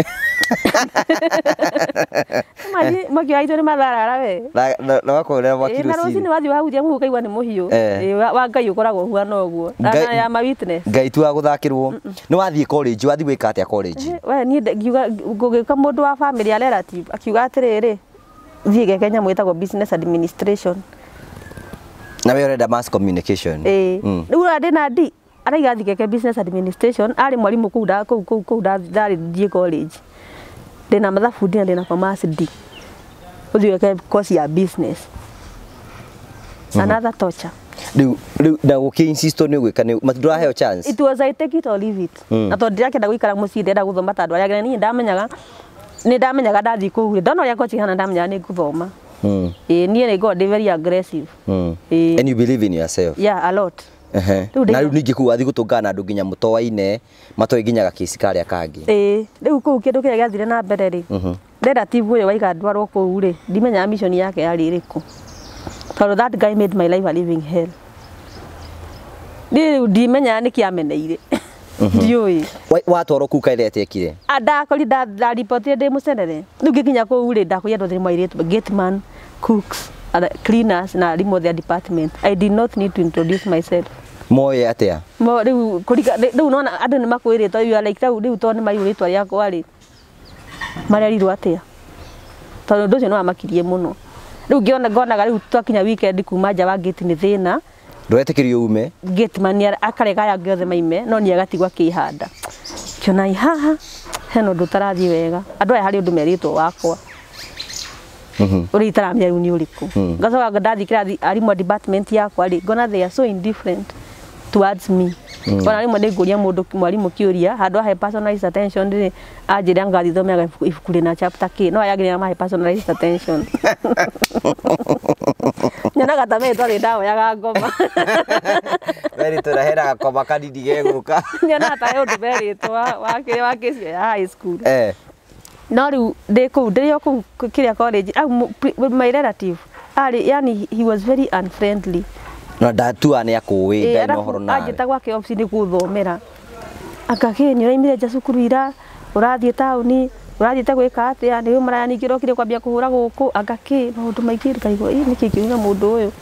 Mali maki aito ni matharara we na wakorera wakiru na rucini wathi wahutia muhu kaigwa ni muhiu wa Ngai ukoragwo huana uguo na ya ma witness Ngai tu wa guthakirwo ni wathi college wathi gwika atia college we ni ngiuga ngugika mundu wa family ya relative akiuga atiriri thie Kenya mwitagwo business administration na we urenda mass communication eh riu ande na D araiga thike business administration ari mwalimu kuu da kuu kuu da ndari thie college ndina mathabu ndina ndina commerce D uthiweke course ya business another torture riu riu na uki insist ni gwika ni matundura heo chance it was I take it or leave it na to ndirakenda guikara mucii ndenda guthoma tandu aria ni ndamenyaga ni ndamenyaga ndathi kuu ndona uria kochi hana ndamenyaga ni guthoma mm eh ni ni god very aggressive mm eh and you believe in yourself yeah a lot ehe na riu ningi ku athi gutungana andu nginya mutoaine matoi nginyaga kisi karia kangi eh riu ku kindu kiria gathire na mbere ri relative uyu waiga ndwarwo ku ri ndimenya mission yake yari iriku tondu that guy made my life a living hell riu ndimenya ni kiameneire ndiui watoro ku kaire atekire ada koli da da report ndi mucenere riu nginya ku ri ndakuya ndo thiri mwairitu gateman cooks and cleaners na rimo their department I did not need to introduce myself moye atia mo riu kurika riu nona andu ni makwirito you are like riu to ni mayuritwa yakwa ri maririrwo atia tondu ndu cio no amakirie muno riu ngiona ngonaga riu twakinya weekend kuma nja wa gate ni thina ndwetikirio ume gate man akarega ya giothe maime no ni agatigwa kihanda kiona haha heno ndutarathi wega andu aya hari undu meritwo wakwa mhm uri itaramya riu ni uriku ngacoka ndathi kirathi arimu department yakwa ri ngona they are so indifferent towards me ona rimwe ndinguria mundu mwarimu kiuria handu ahe personalized attention ndi anjira ngathi thomega ibuku rina chapter K no ayagirira mahe personalized attention nyana gata metwa ri ndawa ya ngoma Veri turahera ngoma kanini geguka nyana ta yo nduberitwa wakire wakisi ya high school eh no riu ndi ku ndi ku kiria college my relative ari yani he was very unfriendly na ndatua ni akuwi ndai no horo na ajita gwake office ni kuthomera akakeni uraimire ja cukuru ira urathie tauni urathie ta gwika atia ni marani kirokire kwambia kuhura guku akake maundu maingiri kaigwa ii niki kiuna mundu uyu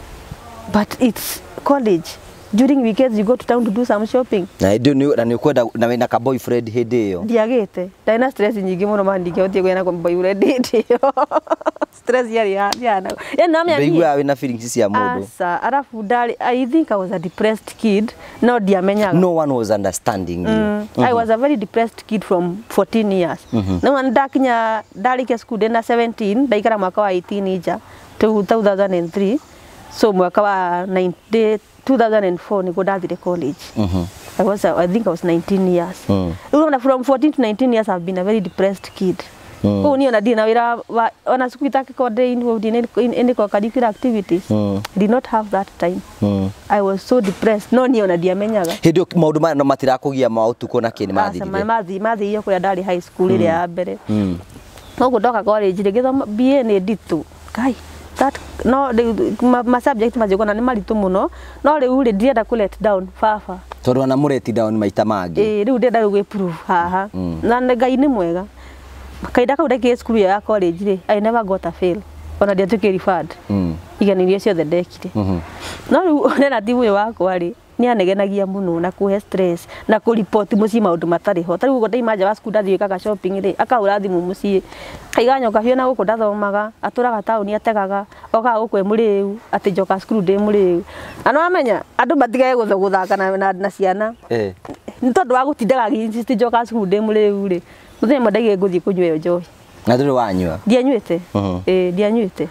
but it's college during weekends you go to town to do some shopping na ndio ni na ni kwenda na wina ka boyfriend hindi iyo ndiagite ndina stress nyingi muno mandike otie kwena kwa boyfriend hindi iyo stress yari yana ya na mimi beigwa wina feelings cia mundu asa arafu ndari I think I was a depressed kid no diamenyaga no one was understanding you mm. mm -hmm. I was a very depressed kid from fourteen years mm -hmm. no ndakinya ndarike school ndina seventeen ndaikara mwaka wa eighteen ija two thousand three so mwaka wa two thousand four niko ndathire college mhm I was I think I was nineteen years mm. Unaona from fourteen to nineteen years I've been a very depressed kid mm. Ko niona dina wira ona siku itake ko day in in curricular activities mm. Did not have that time mm. I was so depressed no niona diamenyaga hindio maundu ma no matira kugia mautuko na kini mathirire asa mathi mathi iyo kuria ndari high school ile ya mbere mm. No kutoka college ngithoma B A ni nditu kai that no ma, ma subject majikona ni maritu muno no riu ri ndienda ku let down fafa tondu na mureti down maita mangi eh riu ndienda gu prove haha mm. Na ngai ni mwega kaida ka udake school ya college ri I never got a fail ona dia tuki referred mm. Igani cio the dekire mhm no riu nena tibu wakwa ri ni anegenagia muno na kuhe stress na ku report muci maundu matari ho tariu go ndaimaja wa school ndathie kaga shopping ri akaura thimu muci kaiganyo kahio na guku ndathomaga aturaga tauni ategaga oka gukwe muriu ati joka school ndi muriu ano amenya andu matigae gutho guthaka na na ciana eh ni tondu wa gutindaga insist joka school ndi muriu ri muthenya mudage nguthie kunywa njohi na nduri wanywa ndianyuite eh ndianyuite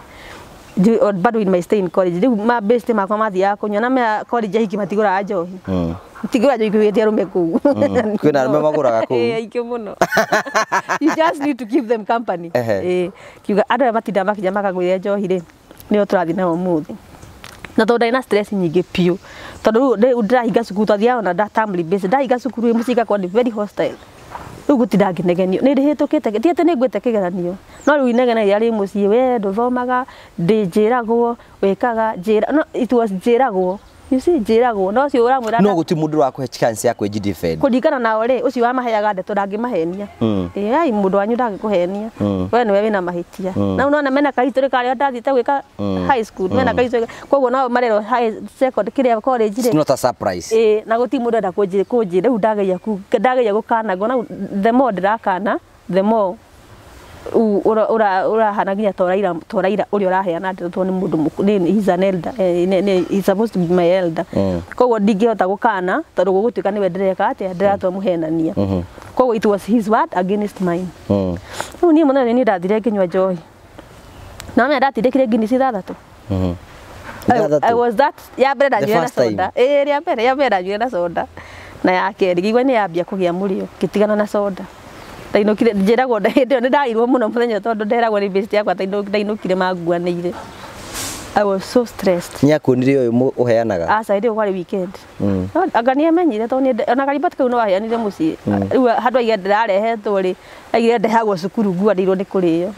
bado in my stay in college riu ma best makwa mathia kunywa na me college hiki matigura njohi mm tigura njohi kwite arume ku kwina arume maguraga ku eh ikyo muno you just need to keep them company eh kiuga andu matinda makija makagwire njohi ri ni turathi nao muthi na tondu ina stress nyingi piu tondu ndirahinga cukuru twathia ona da family base ndahinga cukuru musika kwa very hostile riu gutinda nginegenio ni ndihitukite tiete ni ngwite kigeranio no riu inegena yari mucii we nduthomaga ndinjiragwo wikaga njira no it was njiragwo you see njiragwo no cio uramwira no guti mundu wakwe chance ya kweji defend kuringana nao ri ucio wa maheaga ndeto ndangimahenia eh ai mundu wanyu ndangikuhenia we niwe wina mahitia na unaona mena kahistory kale ndathite gwika high school mena kahistory koguo no marero high second kiria college ri it's not a surprise eh na guti mundu nda kunji kunji riu ndageia ku ndageia gukana gona the more ndirakana the more ura ura ura hanaginya toraira toraira uri uraheana ndeto ni mundu ni he's an elder eh he's supposed to be my elder koguo ndingihota gukana tondu gugutuika niwe ndireka ati ndiratwa muhenania koguo it was his word against mine no ni mwana ni ndathire nginywa njohi na me ndatindikire ngini cithathatu I was that ya mbere ndanyuire na soda eh ya mbere ya mbere ndanyuire na soda na ya keri ngigwa ni yambia kugia murio kitigana na soda ndainukire njiragwo ndio ndarirwo muno muthenya tondu nderagwo ni best yakwa ndainukire maguanire I was so stressed nyakunire uyu uheanaga asa ndio kwari weekend mm. Anga ni amenyire tondu ona karibat kau no waheanire muci riu handu aiga ndarehetwo ri aigire ndehagwo cukuru nguanirwo ni kurio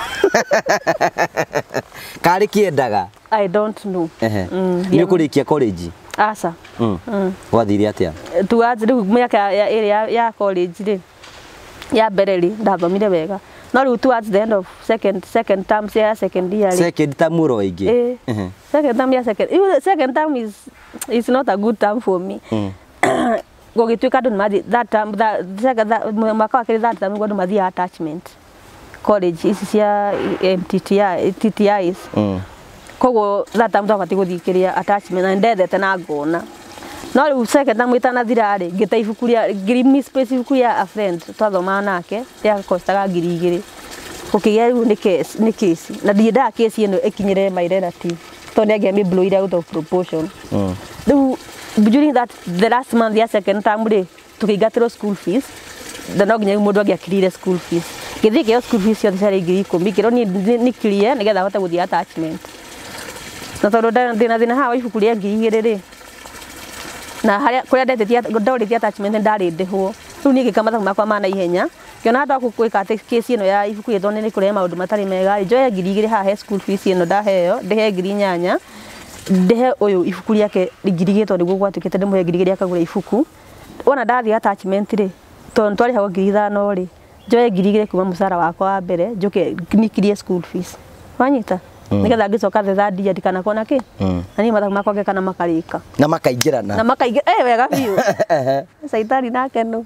kari kiendaga I don't know ehe ni kurikia college asa mm wathire atia tuazi riu miaka ya area ya college ri ya bereli ndathomire wega no riu towards the end of second second term ya second year second term uro ingi eh second term ya second second term is is not a good term for me gogituika ndu mathi that term that second mwaka wa kiri that term ndu mathi attachment college isi cia M T T I T T Is koguo that term twabati guthikiria attachment na ndethete na ngona no riu second term itanathira ri ngita ibuku ria green space ibuku ya a friend twathoma nake ria kostaga ngiri igiri ukigia riu ni case ni case na ndienda case ino ikinyire my relative to ni agemi blow ira out of proportion riu during that the last month ya second term ri tukigatiro school fees the no nginya mundu agiakirire school fees githi kio school fees yo thari ngiri ikumi kiro ni ni clear nigetha hote guthia attachment na tondu ndina thina hawa ibuku ria ngiri igiri ri na haria kuria ndetetia ndoritia attachment ndari ndihwo riu ni gikamata makwa mana ihenya kiona andu akukwika ati case ino ya ibuku ito ni kurehe maundu matari mega njoye ngiri igiri hahe school fees ino ndaheo ndehe ngiri nyanya ndehe uyu ibuku riake ngiri igiri tondu guo gwatukite ndimuhe ngiri igiri akagura ibuku ona ndathi attachment ri tondu twari hago ngiri ithano ri njoye ngiri igiri kuma musara wakwa wa mbere njuke nikirie school fees wanyita nigetha ngicoka thetha ndia ndikana kona ki na ni mathagu makwa ngekana makarika na makaingirana na makaingira eh wega biu saitari nake no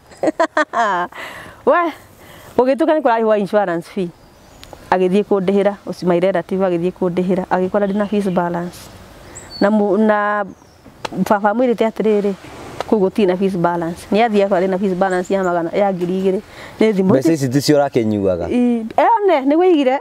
we ugituka ni kurahwa insurance fee agithie kundihira uci my relative agithie kundihira agikora ndina fees balance na na baba mwirite atiriri kugutina fees balance ni athia kwa na fees balance ya magana ya ngiri igiri ni thimu mbeca ici ticio rakenyuaga eh ne ni wigire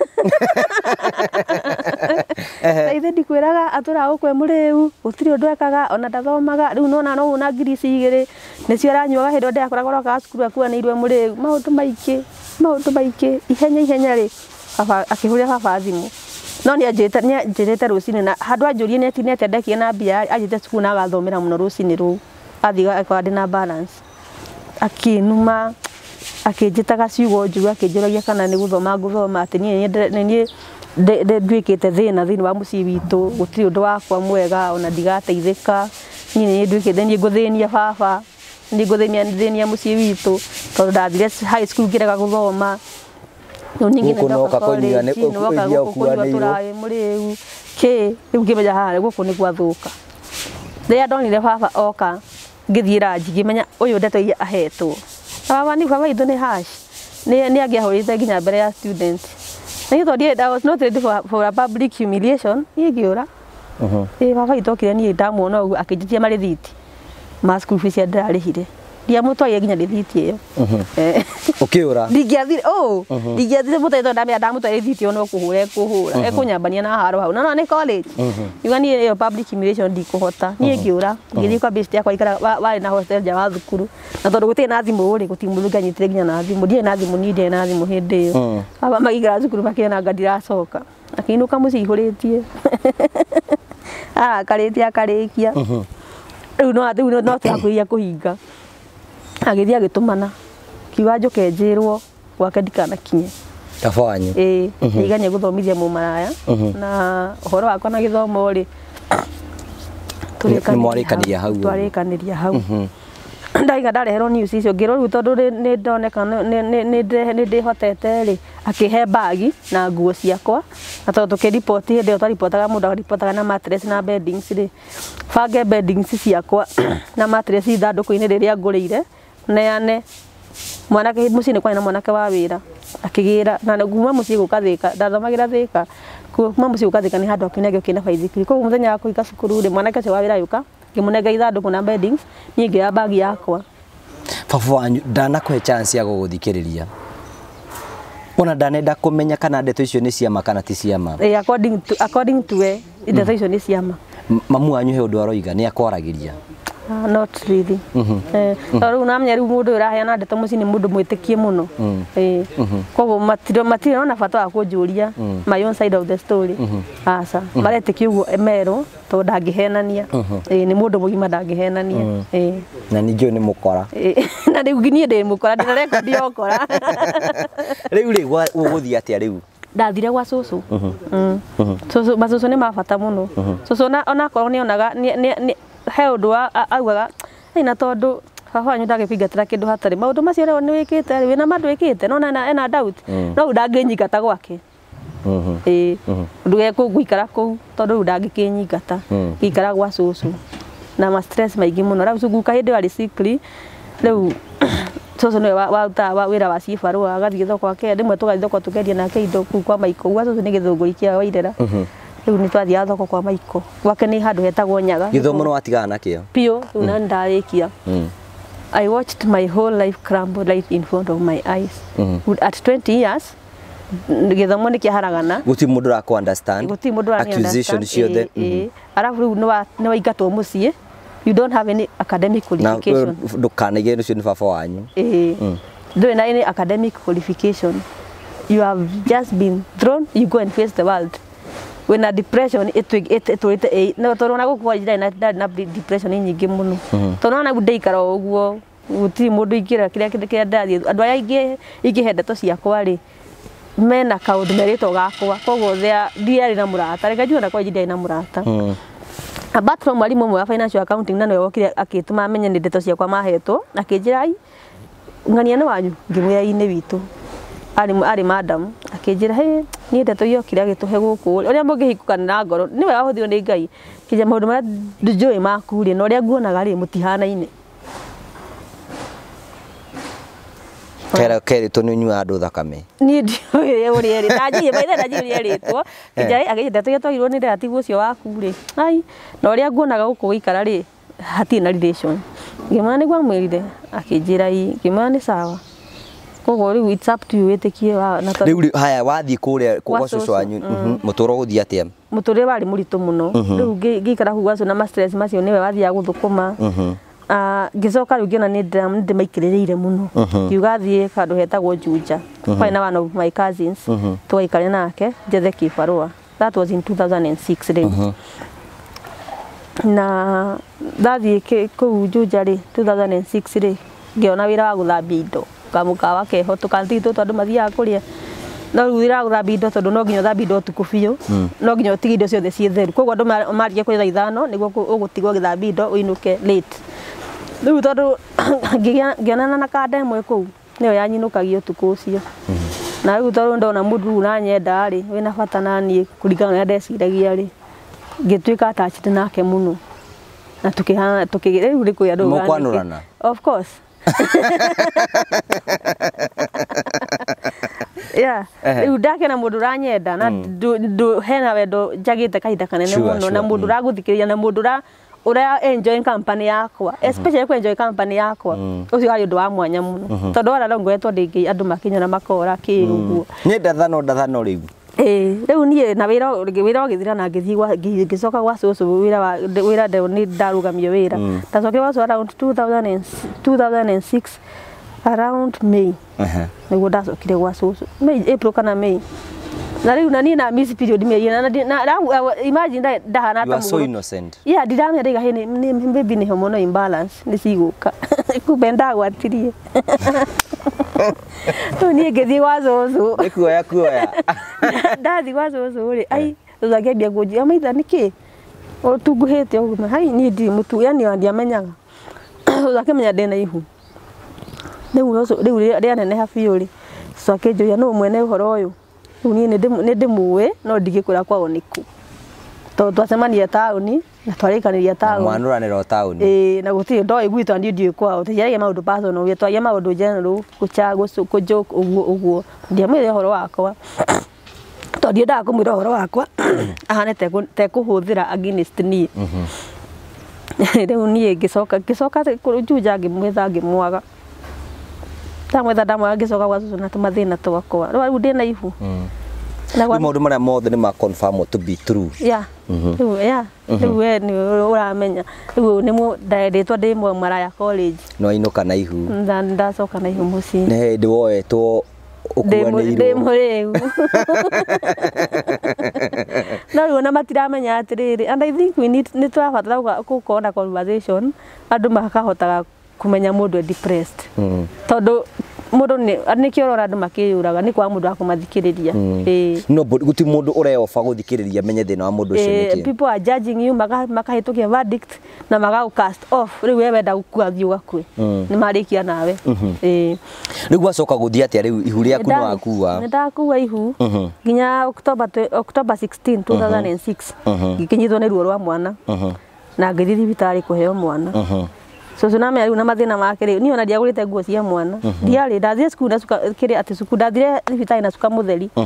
Ithe ndikwiraga atura gukwe muriu gutiri undu ekaga ona ndathomaga riu nona no una ngiri igiri nicio aranyuaga hindu ndakoragwo roka cukuru akuanirwe muriu maundu maingi maundu maingi ihenya ihenya ri baba akihuria baba thimu no ni ajita ni ajita rucini na handu anjurie ni ati ni atendekie na mbia ajite cukuru na agathomera muno rucini ru athiga akwa na balance akinuma akijitaga ciugo njuga akijuragia kana ni guthoma nguthoma ati ni ni ndwikite thina thini wa mucii witu gutiri undu wakwa mwega ona ndigateithika ni ni ndwikite ni nguthinia baba ni nguthinia thinia mucii witu tondu ndathire high school ngirega guthoma no ningi ndoka kunyua ni kuiria okuwa ni turae muriu ki riu ngimenya haha guku ni gwathuka ria ndonire baba oka ngithiira ngimenya uyu ndeto ahetwo baba ni baba ithu ni hash ni ni agiahurite nginya mbere ya student ni thodi I was not ready for, for a public humiliation ni giura uh eh baba itokire ni ndamuona ugu akijitia marithiti ma school fees ya ndarihire dia muto ye nginya rithiti iyo eh ukiura ndigiathire oh ndigiathire muto ito ndamya ndamuto rithiti ono kuhure kuhura ekunyambania na haro hau na no ni college iwa ni iyo public humiliation ndikuhota ni ngiura ngiri kwa best yakwa ikara wari na hostel ja wa thukuru na tondu guti na thimu uri gutimuluga nyitire nginya na thimu ndie na thimu ni ndie na thimu hindi iyo aba magigara thukuru makena ngadira coka akinuka muci ihuritie ah karitia karikia riu no athu no twakuia kuhinga agithia gitumana kiwa njuke njirwo gwake ndikana kinye tafanyu eh iganye guthomithia mu maraya na horo wakwa na githomo ri turikaniria hau turikaniria hau ndaiga ndarehero news icio ngiro riu tondu ni ndoneka ni ni ndihotete ri akihe bagi na nguo ciakwa na tondu tukiripoti hindi yo twaripotaga mundu agaripotaga na mattress na beddings ri bange beddings ciakwa na mattress ithanduku-ini riria ngurire neane mwanake mucii ni kwina mwanake wa wira akigira na nguma mucii gukathika ndathomagira thika kuma mucii gukathika ni handu akinegio kina baithikiri koguo muthenya wa kuika cukuru ri mwanake cio wa wira yuka ngimunenga ithanduku na beddings ni ngia bagi yakwa baba wanyu ndanakwe chance ya guguthikiriria ona ndanenda kumenya kana ndeto icio ni ciama kana ti ciama eh according to according to we ndeto icio ni ciama mamu wanyu he undu aroiga ni akwaragiria Uh, not really. Mm -hmm. Eh, tondu namenya riu mundu uraheana ndeto muci ni mundu mwitikie muno. Mm. Eh. Mm -hmm. Koguo matiro matiro ona bata wa kunjuria mm. my own side of the story. Mm -hmm. Asa, mm -hmm. maretikie uguo emero tondu ndangihenania. Mm -hmm. Eh, ni mundu mugima ndangihenania. Mm. Eh. Na ninjo ni mukora. Eh, na riu nginie ndi mukora ndina record yokora. Riu ri uguthia atia riu? Ndathire gwa cucu. Mhm. Mm. Mhm. Cucu macucu ni mabata muno. Cucu ona ona korwo ni onaga ni he undu augaga ina tondu baba wanyu ndagipingatira kindu hatari maundu macio rero ni wikite wina mandu wikite no na ena doubt no ndanginyingata gwake mhm eh nduge ku guikara ku tondu ndangikinyingata gikara gwa cucu na ma stress maingi muno rau cuguka hindi wari sickly reu cucu ni wa uta wa wira wa cibarua agathie thoko kwake ndimwe tugathie thoko tukendia nake indo ku kwa maiko gwa cucu ni githunguri kia wairera riu ni twathia thoko kwa Maiko gwake ni handu hetagwo Nyaga githomo no watigana nakio pio una ndarikia mm. I watched my whole life crumble right in front of my eyes mm -hmm. At twenty years githomo ni kiaharagana guti mundu ra ku understand guti mundu ra accusation ciothe arafu riu ni wa ni waigatwo mucie you don't have any academic qualification na ndukanige ni baba wanyu eh do na any academic qualification you have just been thrown you go and face the world when a depression it it it it no torona gukwa ira na na depression nyingi muno torona gudeikara oguo guti mundu igira kiria kiria ndathi andu aya ingi ingihenda to ciakwa ri mena kaundu merito gakwa koguo ndiari na murata reka njua na kwa ndiari na murata apart from mwalimu mwe wa financial accounting na no okire akituma amenye ni ndeto ciakwa mahetwo akinjirai ngania ni wanyu ngimwira-ini witu ari ari madam akinjira he ni ndeto iyo kiria gituhe guku uria mungihikukana na ngoro ni we ahuthio ni Ngai kija maundu maria njui maku ri no uria nguonaga ri mutihana-ini kera kera to ni nyua andu thakame ni ndio uri ri ndaji maithe ndaji uri ritwo kija akinjira ndeto iyo twagirwo ni ndatigu ucio waku ri ai no uria nguonaga guku gikara ri hatina relation ngimana ni gwa mwirire akinjira i ngimana ni sawa kogo riu it's up to you etikie wa na riu haya wathi kuria kwa cucu wanyu muturo guthia atia muturi wari muritu muno riu ngikara hu gwacu na stress macio niwe wathia guthukuma ah ngicoka riu ngiona ni ndimaikirireire muno ngiugathie kandu hetagwo Juja kwa na one of my cousins twaikare nake Jethe Kibarua that was in two thousand six riu na dathie ku Juja ri two thousand six ri ngiona wira wa guthambia indo kamukawa keho tukanthito tondu mathia kuria no wira guthambia indo tondu no nginya thambia indo tuku biu no nginya utige indo ciothe cie theru koguo andu marie kwitha ithano niguo ugutigwo githambia indo uinuke late riu tondu ngionana na kanda imwe kuu niyo yanyinukagia utuku ucio na riu tondu ndona mundu na nyenda ri wina bata nani kuringana na ndeciragia ri ngituika attached nake muno na tukihana tukigira riu ri kuya ndu of course yeah riu ndake na mundu ranyenda na ndu hena wendo njagite kahinda kanene muno na mundu raguthikiria na mundu ra ura enjoy company yakwa especially ku enjoy company yakwa ucio ari undu wa mwanya muno tondu ara ngwetwo ndingi andu makinya na makora ki uguo ni ndathano ndathano riu eh riu nie na wira wira githira na ngithi gwa ngicoka gwa cucu wira wa wira ni ndarugamio wira tacoke gwa around two thousand six around May aha niguo ndacokire gwa cucu May April kana May na riu na ni na miss period me na na imagine ndahana ta you are so innocent yeah ndiramya ndiga hene ni baby ni hormonal imbalance ni ciguka kubenda gwatirie ni ngithi gwa cucu ikuoya kuoya ndathi gwa cucu ri ai tuzagebia guji amaitha niki o tunguhite uguo hai ni ndi mutu yani ndiamenyaga uzakemenya ndena ihu riu riu ria nene habiu ri coke njuya no mwene uhoro uyu ni ni ndimuwe no ndigikura kwao niku to twacemania tauni na twarikaniria tauni mwanuranira tauni eh na guti ndo igwitwa ndi ndi kwao tiyaria maundu personal we twaria maundu general kucha gucu joke uguo uguo ndiamwire horo wakwa to ndi nda kumwira horo wakwa ahane te te kuhuthira against ni riu ni ngicoka ngicoka Juja ngimwetha ngimwaga tamwetha ndamwaga ngicoka gwa cucu na tumathina twakwa riu ndina ihu na maundu maria mothe ni ma confirm to be true yeah riu yeah riu we ni uramenya riu ni mu ndetwa ndi Maraya College no inuka na ihu ndacoka na ihu muci ne ndi woetwo ukuanirwo ndi muriu no riu na matiramenya atiriri and I think we need ni twabatara gukona conversation andu makahotaga kumenya mundu depressed tondu mundu ni ni kiorora andu makiyuraga ni kwa mundu akumathikiriria eh no guti mundu ureofa guthikiriria menye thina wa mundu ucio niki people are judging you makahitukia verdict na magagu cast off riu wewe nda gukua gakwe ni marikia nawe eh riu gwacoka guthia atia riu ihu riaku no akua ni ndakuwa ihu nginya October October sixteen two thousand six ngikinyithwo ni ruo rwa mwana na ngithi thibitari kuheo mwana cucu na me riu na mathina make riu ni ona ndiagurite nguo cia mwana ndiari ndathie cukuru na kiri ati cukuru ndathire thibitari na cuka mutheri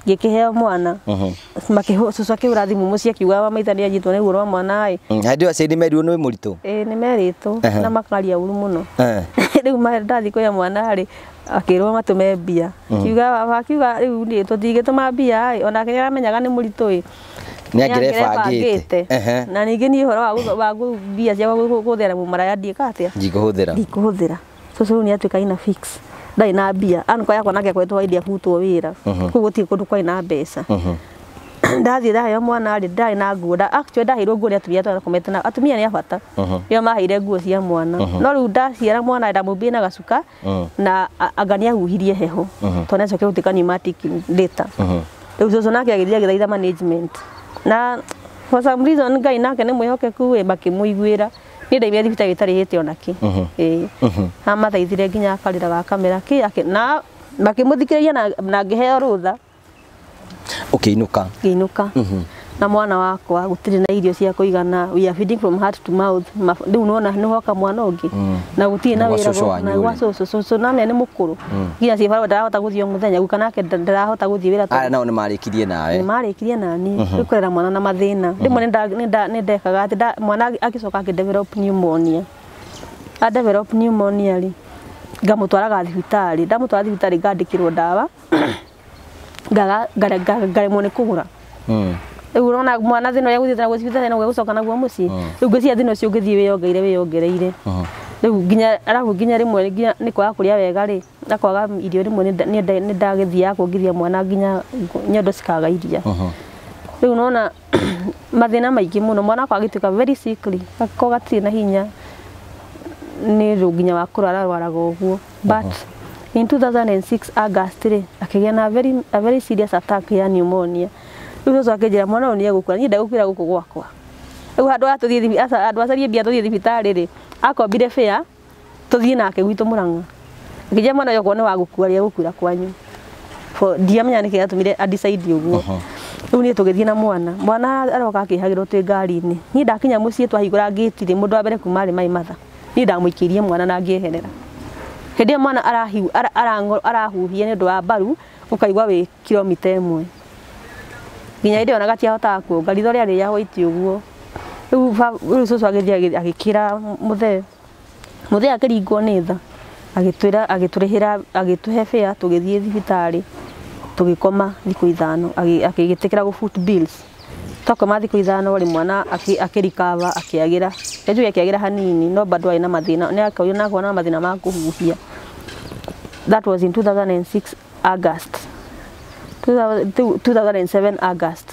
ngikiheo mwana makiho cucu akihura thimu muci akiuga maitha ni anyitwo ni ruo rwa mwana ai handi aciari merirwo ni muritu eh ni meritwo na makaria uru muno riu ndathi kuya mwana ari akirwo matume mbia kiuga baba akiuga riu ni tutigituma mbia ai ona kinya amenyaga ni muritu i ni angirebangite na ningi ni horo wa mbia cia guthera mu maraya ndika atia ngikuhuthira ngikuhuthira cucu ni atuika ina fix ndai na mbia anko yakwa nake kwetwa idia futwo wira kuguo ti kundu kwa ina mbeca ndathi ndahe mwana ari ndai na nguo nda actually ndahirwo nguo ni atumia twana kometana atumia ni abata yo maheire nguo cia mwana no riu ndaciara mwana ndamumbie na gacuka na angania huhirie heho twana coke utika pneumatic data riu cucu nake agithia githaitha management na for some reason ngai nake ni mwihokeku we bakimuiguira ni ndaimia thibitari itari hite onaki eh ha mathaithire nginya akarira ga kamera ki na bakimuthikiriria na na ngiheo rutha ukiinuka kiinuka na mwana wakwa gutiri na irio cia kuigana we are feeding from heart to mouth riu nona ni hoka mwana ungi na gutiri na wira na gwa cucu cucu na ni mukuru nginya ci bara ndarahota guthio muthenya guka nake ndarahota guthie wira ara nao ni marikirie nawe ni marikirie nani rikurera mwana na mathina rimwe ni ndekaga ati mwana akicoka akidevelop pneumonia a develop pneumonia ri ngamutwaraga thibitari ndamutwara thibitari ngandikirwo ndawa gaga gaga garemwo ni kugura riu urona mwana thina ya guthira guthibitari na gucoka naguo muci riu ngĩcia thina ũcio ngĩthie wĩyongeire wĩyongereire riu nginya arabu nginya rimwe nginya ni kwaga kuria wega ri na kwaga irio rimwe ni ndagithia kungithia mwana nginya nyondo cikaga iria riu unaona mathina maingi muno mwana kwa gituka very sickly ko gatiri na hinya ni riu nginya wa kurara rwaraga uguo but in two thousand six August ri akigĩa na very a very serious attack ya pneumonia riu cucu akĩnjĩra mwana ũyũ nĩegũkua niĩ ndegũkwĩra gũkũ gwakwa riu handũ ha tũthiĩ andũ acarie mbia tũthiĩ thibitarĩ ri akombire fare tũthiĩ nake gwitũ Mũrang'a ngĩnjĩra mwana ũyũ okorwo nĩ wa gũkua rĩ egũkuĩra kwanyu ndiamenya nĩkĩ gĩatũmire adecide ũguo riu niĩ tũgĩthiĩ na mwana mwana aroka akĩhagĩrwo twĩ ngari-inĩ niĩ ndakinya mũciĩ twahingũra gate rĩ mũndũ wa mbere kuma arĩ Mai Matha niĩ ndamũikĩirie mwana na ngĩeherera hĩndĩ ĩyo mwana arahiu arahuhia nĩ ũndũ wa mbaru ũkaigua wĩ kilomita ĩmwe nginya hĩndĩ ĩyo ona gatiahotaga kuonga ritho rĩarĩ rĩa white ũguo riu riu cucu agĩthiĩ agĩkĩra mũthee mũthee akĩringwo nĩ tha agĩtwĩra agĩtũrĩhĩra agĩtũhe fare tũgĩthiĩ thibitarĩ tũgĩkoma thikũ ithano akĩgĩtĩkĩra gũ foot bills twakoma thikũ ithano rĩ mwana akĩrikava akĩagĩra rĩu akĩagĩra hanini no bado arĩ na mathĩna nĩ akauyo na kuona mathĩna ma kũhuhia that was in two thousand six August two thousand seven August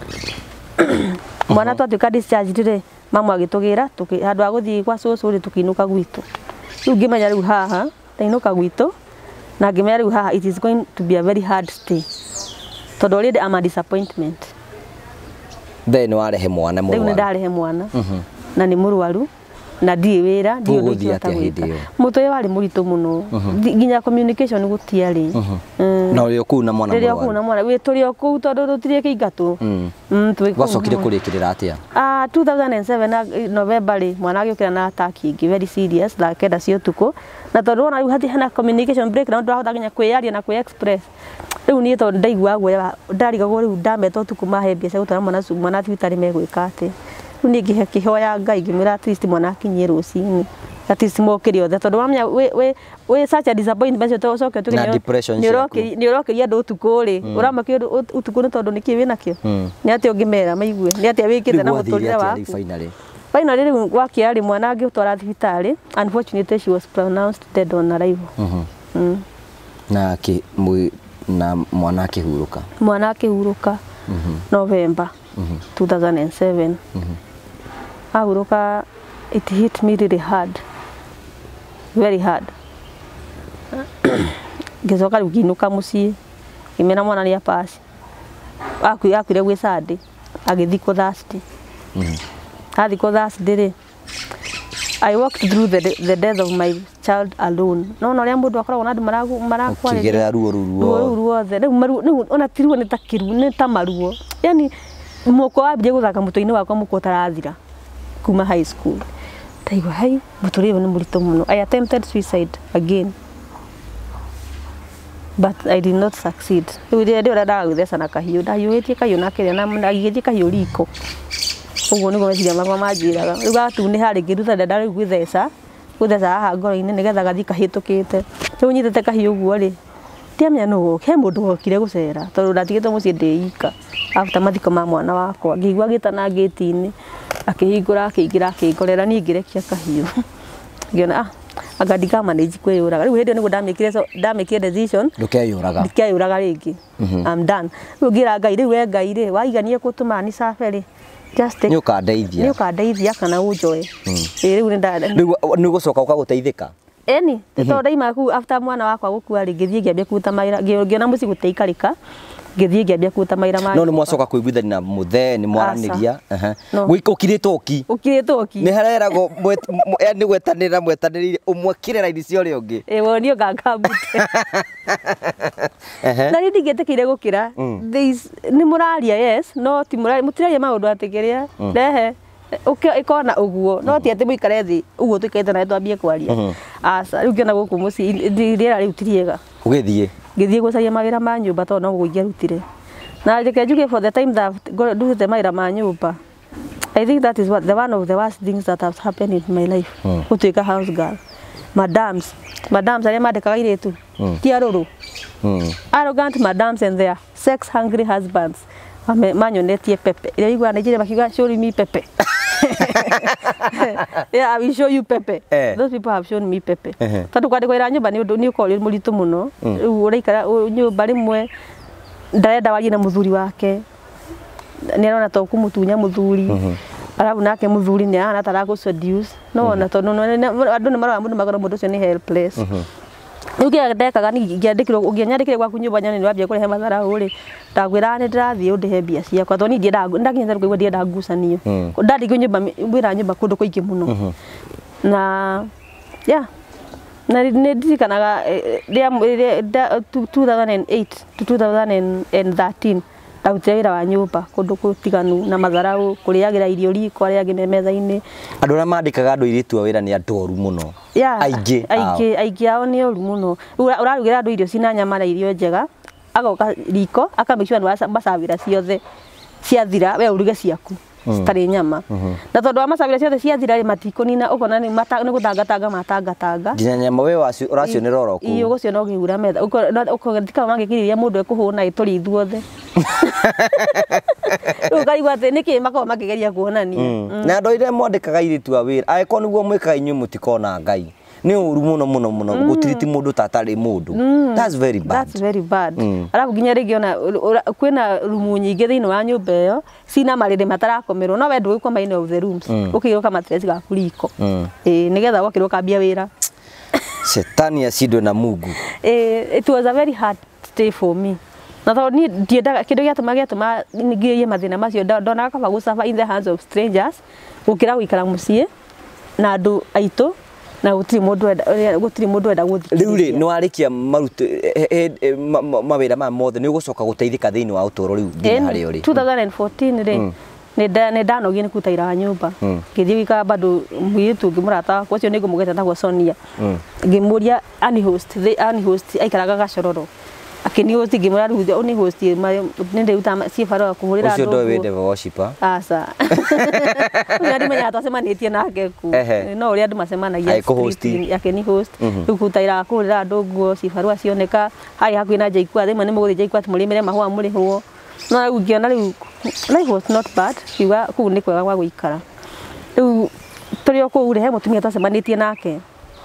mwana twatuĩka discharge rĩ mama agĩtũgĩra handũ ha gũthiĩ gwa cucu rĩ tũkĩinũka gwitũ riu ngĩmenya riu haha ndainũka gwitũ na ngĩmenya riu haha it is going to be a very hard stay tondũ already I'm a disappointment then warehe mwana mũrwaru riu ndarehe mwana na nĩ mũrwaru na ndiĩ wĩra ndiĩ ũndũ ingĩhota gwĩka mũtwe warĩ mũritũ mũno nginya communication gũtiarĩ na ũrĩ kũu na mwana mũrwaru kũu na mwana wĩ tũrĩ kũu tondũ tũtirĩ kĩingatũ gwacokire kũrĩkĩrĩra atĩa ah two thousand seven November rĩ mwana agĩũkĩra na attack ingĩ very serious thaa kenda cia ũtukũ na tondũ ona rĩu hatirĩ hena communication breakdown ndahota nginya kwĩyaria na kwĩ express riu niĩ tondũ ndaigua guoya ndarigagwo riu ndameta ũtukũ mahe mbia cia gũtwara mwana mwana thibitarĩ megwĩka atĩ riu niĩ ngĩkĩhoya Ngai ngĩmwĩra at least mwana akinyie rũcinĩ at least mokĩre othe tondũ wamenya wĩ such a disappointment ũcoke nĩ ũrokĩria andũ ũtukũ rĩ ũramakio ũtukũ nĩ tondũ nĩkĩ wĩ nakĩo nĩ atĩa ũngĩmera maigue nĩ atĩa wĩkĩte na mũtũrĩre waku finally riu gwakĩa rĩ mwana ngĩtwara thibitarĩ unfortunately she was pronounced dead on arrival na ki na mwana akĩhurũka mwana akĩhurũka November two thousand seven ahurũka it hit me really hard very hard ngĩcoka rĩu ngĩinũka mũciĩ ngĩmera mwana nĩ apaci akuire gwĩ Sunday agĩthikwo Thursday athikwo Thursday rĩ I walked through the, the death of my child alone no no ria mundu akoragwo na andu marakwa kigerera ruo ruo ruothe riu ona tiruo ni ta kiru ni ta maruo yani muko wambie guthaka mutoini wakwa muko utarathira kuma high school taigwa hai muturire ni murito muno I attempted suicide again but I did not succeed. Rĩu ndio ndaga gũtheca na kahiũ, ndahiũhĩtie kahiũ na kĩrĩa na ngigĩtie kahiũ riko. Ũguo nĩguo meciria makwa manjĩraga. Rĩu gatunĩha rĩngĩ ruta ndenda rĩu gũtheca, gũtheca haha ngoro-inĩ nĩgetha gathi kahĩtũkĩte. Rĩu nyitĩte kahiũ ũguo rĩ, ndiamenya nũ he mũndũ wokire gũcera tondũ ndatigĩtwo mũciĩ ndĩika. After mathiko ma mwana wakwa ngĩigua gĩtana gĩti-inĩ, akĩhingũra akĩingĩra akĩngorera niĩ ngĩrekia kahiũ. Ngĩona ah anga ndika manage kwĩyũraga. Rĩu hĩndĩ nĩguo ndamĩkire ndamĩkire decision ndũkeyũraga ndikeyũraga rĩngĩ. I'm done. Rĩu ngira Ngai rĩu we Ngai rĩ waiganie gũtũma ni cabe rĩ just nĩ ũkandeithia nĩ ũkandeithia kana ũnjoe. Rĩu nĩ nda rĩu nĩ gũcoka ũkagũteithĩka. Eni tondũ ndaima ku after mwana wakwa gũkua rĩ ngĩthiĩ ngĩambia kũruta mawĩra ngĩona mũciĩ gũteikarĩka ngĩthiĩ ngĩambia kũruta mawĩra ma no nĩ mwacoka kũiguithania na mũthee nĩ mwaranĩria ũkirĩtwo ki ũkirĩtwo ki nĩ hareragwo nĩ gwetanĩra mwetanĩrĩire ũmwe kĩrera indo cia ũrĩa ũngĩ ĩ wonio ngangambute na nĩ ndingĩtĩkĩire gũkĩra nĩ mũraria yes no ti mũtiraria maũndũ atĩkĩrĩa rehe ukona uguo no ti ati muikare thi uguo tuikaite na twambie kwaria asa riu ngena guku muci rĩera riu tiriega ugithie ngithie gucaria mawĩra ma nyumba to no gũingĩa rutire na reke njuge for the time that ndutite mawĩra ma nyumba I think that is what the one of the worst things that has happened in my life gutuika house girl madams madams arĩa mandĩkaga irĩtu ti arũrũ arrogant madams and their sex hungry husbands manyonetie pepe ile igwa Nigeria makiuga show me pepe yeah I will show you pepe eh. Those people have shown me pepe tondu kwandikwa ira nyumba ni undu ni ukori muritu muno riu uraikara nyumba rimwe ndarenda warie na muthuri wake ni arona to kumutunya muthuri arabu nake muthuri ni ana tarago seduce no na tondu andu ni marwa mundu magoro mundu cio ni helpless Ugia ndekaga ni ngiandikirwo ungianyandikire gwaku nyumba nyane ni wambia kurehe mathara uri ndagwira ni ndirathie undihe mbia ciakwa to ni ndienda ndakinya kuigua ndienda ngucanio ndathiĩ nyumba wira nyumba kundu kuingi muno na yeah na ni ndirikanaga two thousand eight to two thousand thirteen ndarutire wĩra wa nyumba kundu gutiganu na matharau kuriagira irio riko aria angĩ me metha-inĩ andũ arĩa mandĩkaga andũ airĩtu a wĩra nĩ andoru mũno aingĩ aingĩ aingĩ ao nĩ oru mũno ũrarugĩra andũ irio cina nyama na irio njega agoka riko akamake sure nĩ macabĩra ciothe ciathira we uruge ciaku citarĩ nyama na tondũ wa macabĩra ciothe ciathira rĩ matikũnina ũkona nĩ gũtangatanga matangatanga nginya nyama we ũracionera oro kũu iyo gũciona ũkĩhura metha ũkandika mangĩkĩrĩria mũndũ ekũhũna ĩtũri ithuothe rĩu ũkaigua atĩ nĩkĩ makorwo makĩgeria kuonania na andũ arĩa mwandĩkaga airĩtu a wĩra angĩkorwo nĩguo mwĩkaga inyuĩ mũtikona Ngai nĩ ũru mũno mũno mũno gũtiriti mũndũ ta atarĩ mũndũ that's very bad that's very bad arabu nginya rĩngĩ ona kwĩna rumu nyingĩ thĩinĩ wa nyũmba ĩyo cina marĩrĩ matarakomerwo no we ndũgĩkoma in of the rooms ũkĩiruka matress gaku riko ĩ nĩgetha wokĩrwo kambia wĩra Shetani acindwe na Mungu it was a very hard day for me na tondũ niĩ ndiendaga kĩndũ gĩatũma gĩatũma ngĩrĩrie mathĩna macio ndonaga kaba gũcafa in the hands of strangers gũkĩra gũikara mũciĩ na andũ aitũ na gutiri mundu gutiri mundu enda guthikiriria riu ri no arikia maruto mawira ma mothe ni ugucoka guteithika thiini wa utoro riu nginya hari uri two thousand fourteen ri ni ndanogie ni kutaira nyumba ngithii wika bado mwitu ngimurata wakwa cio ni ngumugeta tagwo Sonia ngimuria ani host the ani host aikaraga gacororo akini host ngimura ruthi oni host ni ndiruta ciebaro kumurira andu ucio ndo wende worshiper asa ngari menya twacemanĩtie nake ku no uri andu macemanagia akini host riu kutaira kurira andu nguo ciebaro cioneka hai hakuĩ na Jaikwa thima ni muguthi Jaikwa tumurimire mahua murihwo no riu ngiona riu life was not bad kiuga kuu ni kwega gwa guikara riu turi okuu he mutumia twacemanĩtie nake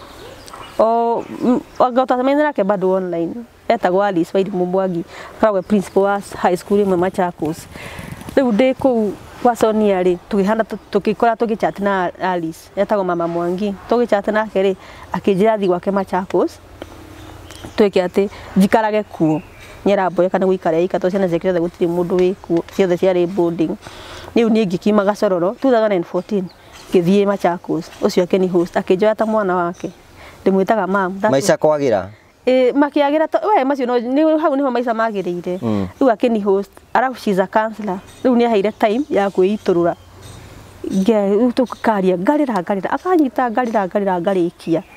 o agotacemania nake bado online etagwo Alice Wairimu Mwangi karagwe principal wa high school imwe Machakos riu ndi kuu kwa Sonia ri tukihana tukikora tugichat na Alice etagwo mama Mwangi tugichat nake ri akijira thi gwake Machakos twike ati jikarage kuo Nyĩrambo kana guikara ika to ciana zekire gutiri mundu wiku ciothe ciari boarding riu nie ngikima gacororo two thousand fourteen ngithie Machakos ucio akeni host akinjoya ta mwana wake ndimwitaga mam maica kwagira eh makiagira we macio no ni hau niho maica magirire riu akeni host arafu she's a counselor riu ni haire time ya kwiiturura nge tukaria ngarira ngarira akanyita ngarira ngarira ngarikia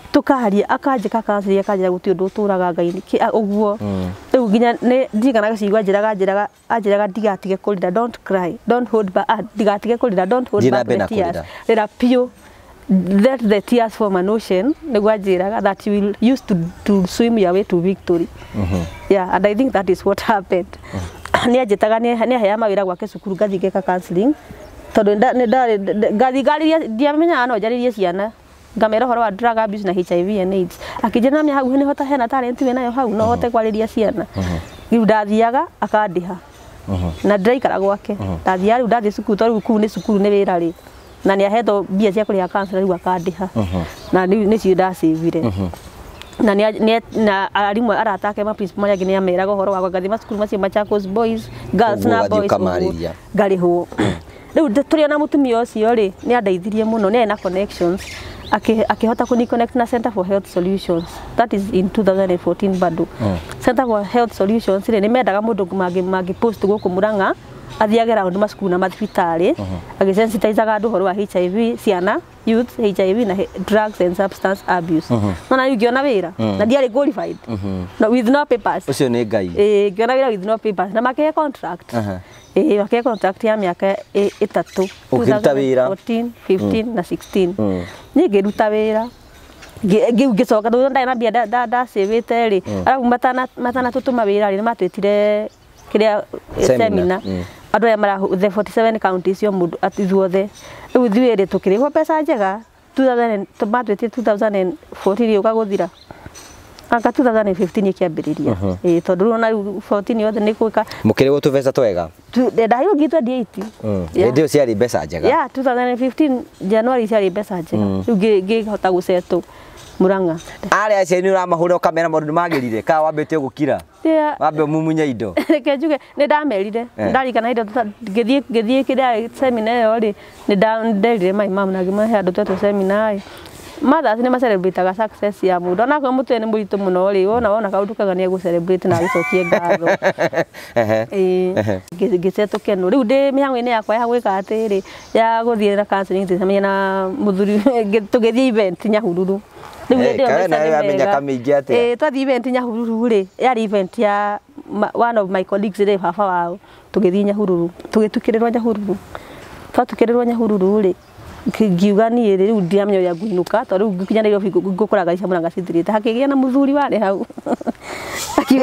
tukaharia akanjika counseling akanjira guti undu turaga ngai uguo riu nginya ni ndigana gacigwa njiraga njiraga anjiraga ndigatige kurira don't cry don't hold back ndigatige kurira don't hold back the tears rira pio let the tears form an ocean niguo anjiraga that you will use to to swim your way to victory. Mm-hmm. Yeah, and I think that is what happened. Mm-hmm. Ni anjitaga ni ni ahea mawira gwake cukuru ngathi ngeka counseling tondu nda ngathi ngariria ndiamenya no njaririe ciana ngamera horo wa drug abuse na H I V and AIDS akijana mya hau ni hota hena talent we nayo hau no hote kwariria ciana riu ndathiaga akandiha na ndaikara gwake ndathia riu ndathi cukuru tondu kuu ni cukuru ni wira ri na ni ahetwo mbia cia kuria cancer riu akandiha na ni cio ndacivire na ni na arimu aratake ma principal maya ngine ameraga horo wa ngathi macukuru macio Machakos boys girls na boys ngariho riu turi na mutumia ucio ri ni andeithirie muno ni na connections akihota kuni connect na Center for Health Solutions that is in two thousand fourteen bado mm. Center for Health Solutions ni mendaga mundu magi magi post guku Murang'a athiage round macukuru na mathibitari agisensitizaga andu horo wa H I V ciana youth H I V na drugs and substance abuse na you ngiona wira na ndiari qualified no with no papers ucio ni ngai eh ngiona wira with no papers na make contract eh make contract ya miaka itatu ukiruta wira fourteen fifteen na sixteen ni ngiruta wira ngiu ngicoka ndu ndai na bia da da savete ri arabu matana matana tutuma wira ri matwetire kiria seminar andu ya mara the forty-seven counties yo mundu atithuothe riu thiwire tukiriho pesa njega two thousand tumatwetire two thousand fourteen uka guthira aka two thousand fifteen ikiambiriria eh tondu na fourteen yothe ni kuika mukiriwo tu pesa twega ndahiyo gitu twenty-eight ndio ciari pesa njega yeah two thousand fifteen January ciari pesa njega riu ngihota guceto Murang'a ari acio ni uramahura kamera maundu magirire ka wambite gukira yeah wambe mumunya indo reke njuge ni ndamerire ndarikana indo ngithie ngithie kiria seminar yo ri ni ndarire my mom na gima handu twetu seminar mothers ni ma celebrate ga success ya mundu na kwa mutu ni muritu muno ri wona wona kaundu kaga ni gu celebrate na gicokie ngatho eh giceto kenu riu ndi mihango-ini yakwa ya gwika atiri ya guthie na counseling ticamenya na muthuri tugithie event Nyahururu eh twathi event Nyahururu ri yari event ya one of my colleagues ri baba wao tugithie Nyahururu tugitukirirwa Nyahururu twatukirirwa Nyahururu ri ngiuga ni riu ndiamenya ya guinuka to riu nginya Nairobi ngukoraga ica Murang'a citirite hakigia na muthuri wari hau akiuga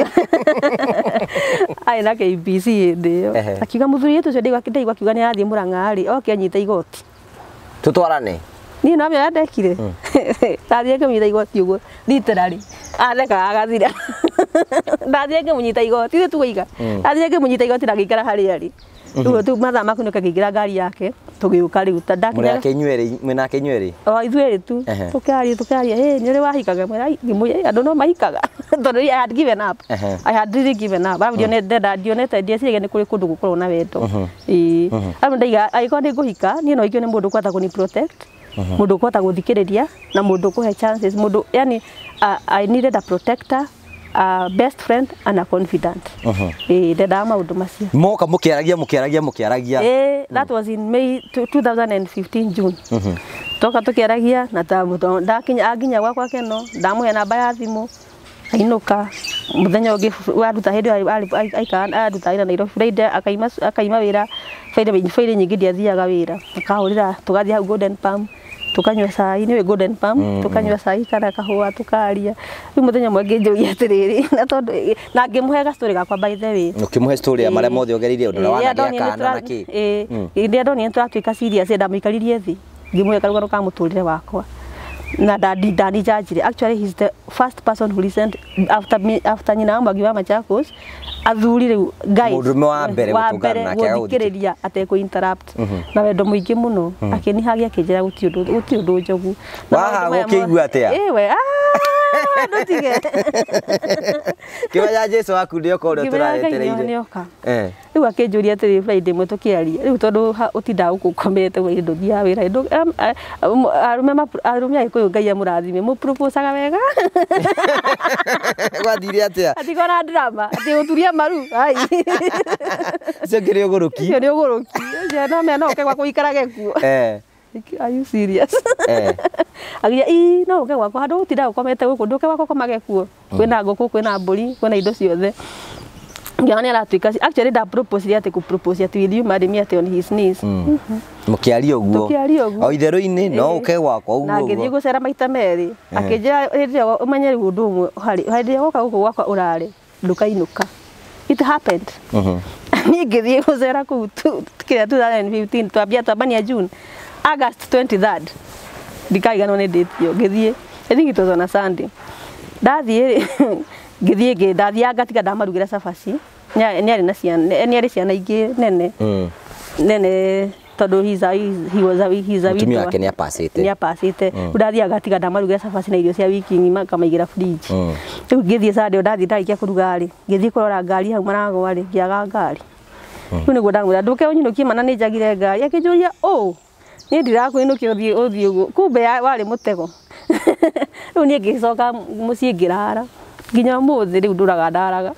ai na K B C ndio akiuga muthuri yetu cio ndigwa kidai akiuga ni athie Murang'a ri oke anyita igoti tutwarane ni na mya ndekire ndathie nginyita igoti uguo literally atheka agathira ndathie nginyita igoti ri tuiga ndathie nginyita igoti na gikara hari ari riu tu matha makunuka ngigira ngari yake tugiuka riu tadakinya muri akenywere mwena akenywere o ithueri tu tukari tukari eh ni ri wahikaga mwera ngimuye andu no mahikaga tondu I had given up I had really given up I did not dionete ndiacige ni kuri kundu gukorwo na wendo eh amu ndaiga aiko ndi guhika ni no ikio ni mundu kwata kuni protect mundu kwata guthikiriria na mundu kuhe chances mundu yani I needed a protector a best friend and a confidant eh ndenda maundu macio moka mukiaragia mukiaragia mukiaragia eh that was in May two thousand fifteen June toka tukiaragia na tamu ndakinya aginya gwakwa keno ndamuhe namba ya thimu ainuka muthenya ungi waruta hindi aikana aruta ira Nairobi Friday akaima akaima wira Friday Friday nyingi ndiathiaga wira akahurira tugathia hau Golden Palm tukanywa cai ni we Golden Palm tukanywa cai kana kahua tukaria riu muthenya mwe ngijuria atiriri na tondu na ngimuhe story gakwa by the way ukimuhe story ya mara mothe ogeririe undu wa ngania kana na ki eh ndi ndoni nturatuika serious ndamuikaririe thi ngimuhe karugano ka muturire wakwa na dadi dadi jajire actually he's the first person who listened after me after nyina magiwa Machakos athuri riu guys mundu wa mbere gutungana nake guthikireria ateko interrupt na wendo muingi muno akinihagia akinjira guti undu guti undu njogu wa gukigua atia eh we ah ndotige kiwaya Jesu waku ndio ko ndio turaetereire eh riu akinjuria atiri Friday mwe tukiaria riu tondu utinda gukomete we ndo thia wira ndo arume arume aiko ngai amurathime mu proposaga wega gwathire atia ati kona drama ati uturia maru ai cio ngiri uguruki cio ni uguruki je no me no ke kwa kuikarage kuo eh like, are you serious? Eh. Agia i no ke gwakwa handu utinda ukomete guku nduke gwakwa komage kuo. Kwina nguku, kwina mburi, kwina indo ciothe. Ngiona aratuika actually da propose ati ku propose ati with you marry me on his knees. Mukiari oguo. Mukiari oguo. O itheru-ini no uke gwakwa oguo. Na ngithii gucera maita meri. Akinjira hindi umenye undu umwe hari hindi goka guku gwakwa urari ndukainuka. It happened. Mhm. Ni ngithii gucera ku kira two thousand fifteen twambia twambania June. August twenty-third. Ndikaiganwo ni date yo ngithii. I think it was on a Sunday. Ndathii ngithii ngi ndathia ngatiga ndamarugira cabaci. Ni ari na ciana ni ari ciana ingi nene. Mm. Nene tondu he's a, he was a he's a mutumia wake ni apacite ni apacite ndathia ngatiga ndamarugira cabaci na irio cia wiki ngima kamaigira fridge. Riu ngithii Sunday ndathii ndarikia kuruga ri ngithii kurora ngari hau maragwa ri ngiaga ngari. Riu niguo ndamwira nduke unyinukie mana ni njagire ngari akinjuria oh ni ndirakuinukia uthii uthii uguo kumbe wari mutego. Riu ni ngicoka mucii ngirara nginya muthi riu nduraga ndaraga.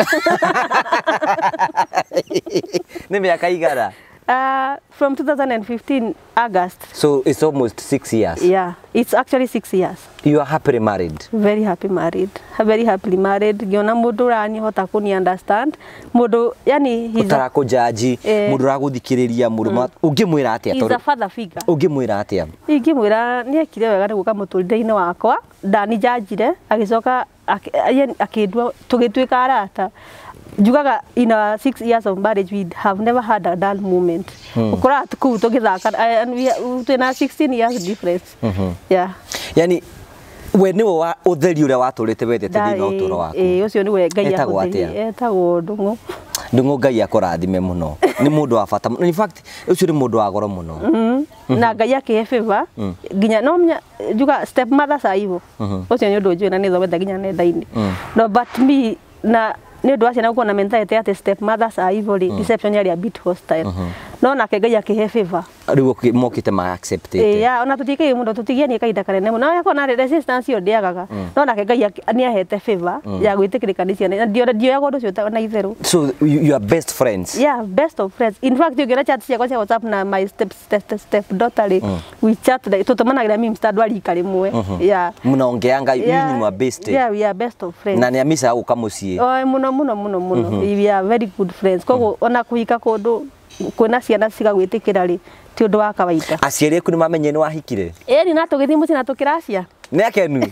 Ni miaka igana? Uh, from two thousand fifteen August. So it's almost six years. Yeah, it's actually six years. You are happily married? Very happy married. Very happily married. Ngiona mundu rani hota kuni understand. Mundu yani he's utara ko jaji eh, mundu raguthikiriria mundu ungimwira atia tondu he's a father figure. Ungimwira atia? Ingimwira ni ekire wega ni guka muturire-ini wakwa ndani jajire agicoka akindwa tugituika arata. Jugaga in our six years of marriage we have never had a dull moment. Ukora tuku tugithaka and we twina sixteen years difference. Yeah. Yani we ni wa utheri uria waturite wethete thina uturo waku. Eh ucio ni we Ngai akutheri etagwo Ndungu. Ndungu Ngai akurathime muno. Ni mundu wa bata. In fact ucio ni mundu wa goro muno. Na Ngai akihe favor nginya no mnya juga step mother sa ivo. Ucio ni undu njui na ni thomete nginya nenda-ini. No but me na ni ndu acia na kuona mentality ati step mothers are evil, deception yari a bit hostile. No na ke Ngai akihe favor. Riu mokite ma accept it. Eh ya ona tutike mundu tutigia ni kaida kanene muno ya kona resistance yo ndiagaga. No na ke Ngai ni ahete favor ya gwitikirika ni ciana ndio ndio ya gondu cio na itheru. So you are best friends? Yeah, best of friends. In fact you get chat cia kwa WhatsApp na my step step step daughter we chat da tutumanagira mimi mstadu ali karimwe. Yeah. Munaongeanga yini mwa best? Yeah, we are best of friends. Na ni amisa guka mucii? Oh muno muno muno muno. We are very good friends. Kogo ona kuika kundu kwina ciana cigagwitikira ri ti undu wa kawaida. Aciari aku ni mamenye ni wahikire? Eh ni natugithi muci na tukiracia. Ni akenu?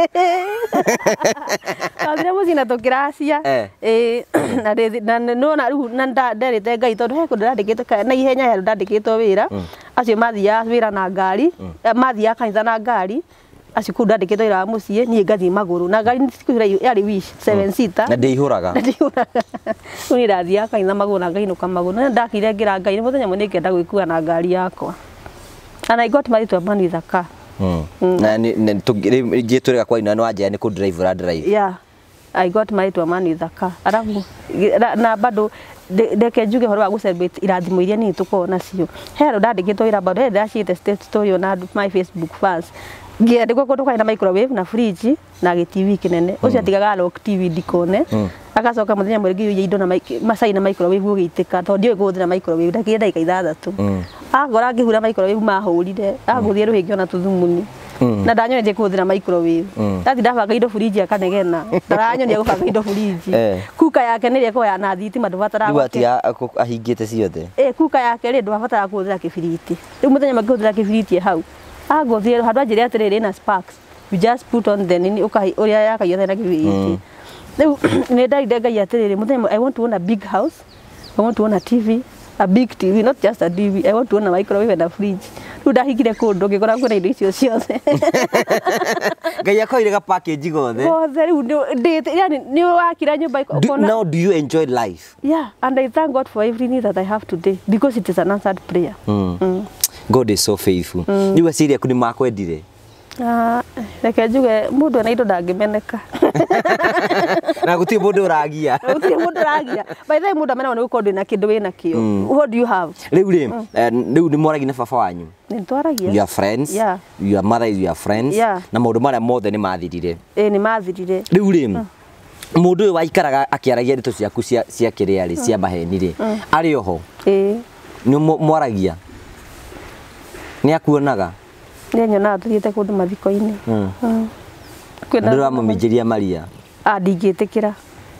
Athire muci na tukiracia. Eh na no na riu na ndarite Ngai tondu he kundu ndandikite na ihenya he ndandikitwo wira. Acio mathia wira na ngari, mathia kanitha na ngari. Acio kundu ndandikitwo wira wa mucii ni ngathii maguru na ngari nitikuhira yari wish seven seater. Na ndihuraga. Ndihuraga. Uni ndathia kanitha maguru na ngainuka maguru na ndakire ngira Ngai ni muthenya mwe ngenda gwikua na ngari yakwa. And I got married to a man with a car. Mm. Mm. Na ni tugiturega kwa ina no aje ni ku drive ra drive. Yeah. I got married to a man with a car. Arabu na bado ndeke njuge horo wa gucelebrate irathimo iria ni tukona cio. Hero ndandikitwo ira bado he ndashite state story on my Facebook fans. Ngia ndiko kundu kwa ina microwave na fridge na T V kinene. Ucio atigaga lock T V dikone. Agacoka muthenya mwingi yu indo na masai na microwave ugiitika tondu ndio guthira microwave ndakire ndagika ithathatu. Agora ngihura microwave mahurire aguthie ruhingi ona tuthumuni. Na ndanyoneje kuthira microwave. Ndathi ndabanga indo fridge akanegena. Ndaranyonia gubanga indo fridge. Kuka yake ni reko ya na thitima ndubatara gwa. Ati ahingite ciothe. Eh kuka yake ri ndubatara kuthira kibiriti. Riu muthenya makihutira kibiriti hau. Aguthie handu anjire atiriri na sparks. You just put on the nini ukai uria yakaiyo na kibiriti. Riu ni ndaide Ngai atiriri muthenya I want to own a big house. I want to own a T V. A big T V, not just a T V. I want to own a microwave and a fridge. Riu ndahingire kundu ngikora kuna indo icio ciothe. Ngai akoire ga package gothe. Gothe riu ndite yani ni wakira nyumba ikona. Now do you enjoy life? Yeah, and I thank God for everything that I have today because it is an answered prayer. Mm. Mm. God is so faithful. Mm. Ni wasiria kuni makwendire. Ah, reke njuge mundu na indo ndangimeneka. Na guti mundu uragia. Guti mundu uragia. By the way mundu amena ni gukorwo na kindu wina kio. What do you have? Riu ri, riu ni moragi na baba wanyu. Ni twaragia. Your friends. Yeah. Your mother is your friends. Yeah. Na maundu maria mothe ni mathirire. Eh ni mathirire. Riu ri, mundu uyu waikaraga akiaragia ndeto ciaku cia cia kiria ri cia maheni ri. Ari oho. Eh. Ni moragia. Ni akuonaga? Ni nyonaga tuthiete kundu mathiko-ini. Mm. Kwina ndiramuminjiria Maria. Ah, ndingĩtĩkĩra.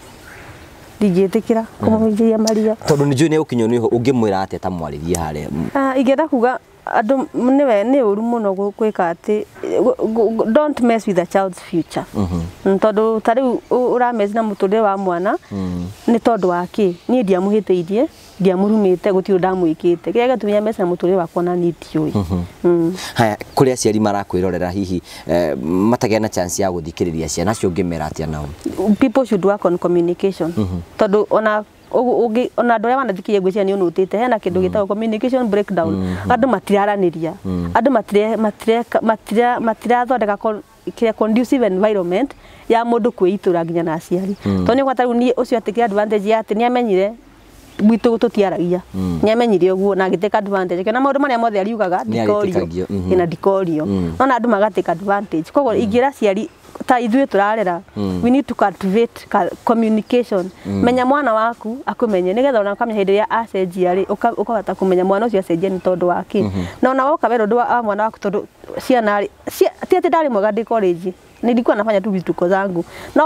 Ndingĩtĩkĩra kũmũminjiria Maria. Tondu ni njui ni ukinyo ni ho ungimwira atia ta mwaririe haria. Ah, ingĩenda kuga andu niwe ni uru muno gwika ati don't mess with a child's future. Mhm. Tondu tariu uramezi na muturire wa mwana ni tondu waki ni ndiamuhiteirie ndiamurumite guti ndamwikite kiria gatumia mesa na muturire wakwa na nitioi. Mhm. Haya kuria aciari marakwirorera hihi matagea na chance ya guthikiriria ciana cio ngimera atia nao. People should work on communication. Tondu ona ugi ona ndore wanathikie ngwiciria ni unutite hena kindu gitagwo communication breakdown. Andu matiraraniria, andu matire matire matire matire thondeka kire conducive environment ya mundu kwiitura nginya na aciari. Tondu ni gwataru ni ucio atikira advantage ya ati ni amenyire gwitu tutiaragia ni amenyire uguo na agiteka advantage kana maundu maria mothe ariugaga ndikorio ina ndikorio nona andu magateka advantage koguo ingira ciari ta ithuĩ turarera we need to cultivate communication. Menya mwana waku akumenye nigetha ona ukamenya hindi ria acenjia ri ukahota kumenya mwana ucio acenjia ni tondu waki na ona woka wero ndu wa mwana waku tondu ciana ri ti ati ndari mwega ndi college nilikuwa nafanya tu vituko zangu no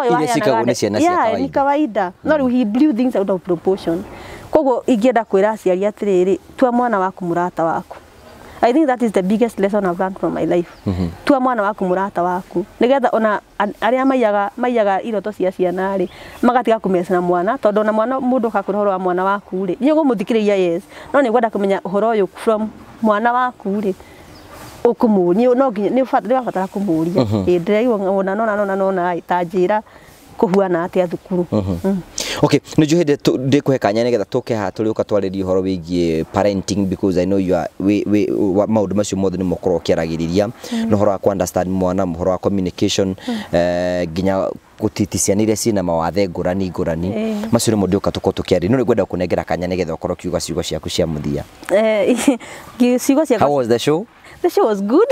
yeah ni kawaida no he blew things out of proportion. Koguo ingienda kwira aciari atiriri tua mwana waku murata waku. I think that is the biggest lesson I've learned from my life. Mm-hmm. Tua mwana waku murata waku nigetha ona aria maiyaga maiyaga iroto cia ciana ri magatiga kumesa na mwana tondu ona mwana mundu akakura horo wa mwana waku ri ni ugumuthikiriria yes no ni gwenda kumenya horo uyu from mwana waku ri ukumuria no ni ubatara kumuria ndiraiwa ona nona nona nona itanjira kuhuana atia thukuru. Okay, no juhede de ko hekanya nigetha tuke ha turi uka twaririe horo wigie parenting because I know you are we we maundu macio mothe ni mukoro kiaragiriria no horo wa understand mwana horo wa communication eh ginya gutiticiana iria cina mawathe ngurani ngurani macio ni mundu uka tuko tukiari no ni gwenda kunengera kanya nigetha ukoro kiuga ciugo ciaku cia muthia. Eh ciugo ciaku. How was the show? The show was good.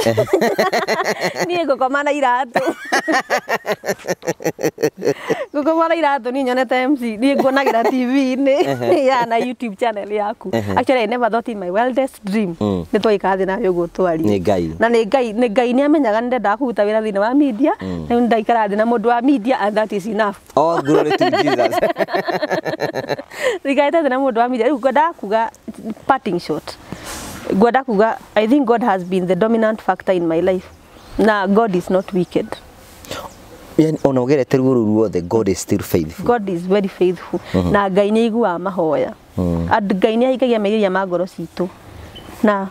Ni ngokoma iratu. Ngokoma iratu ni nyonete M C ni ngonagira T V ni ya na YouTube channel yaku. Actually I never thought in my wildest dream ni twaikathi na yo gutwari. Ni ngai. Na ni ngai ni ngai ni amenyaga ndenda kuruta wira thina wa media na ndaikara thina mundu wa media and that is enough. All glory to Jesus. Ndikaita thina mundu wa media riu ngoda kuga parting shot. Gwada kuga I think God has been the dominant factor in my life. Na God is not wicked. Yani onogere teruru ruothe God is still faithful. God is very faithful. Na Ngai ni igua mahoya. And Ngai ni aikagia megiria magoro citu. Na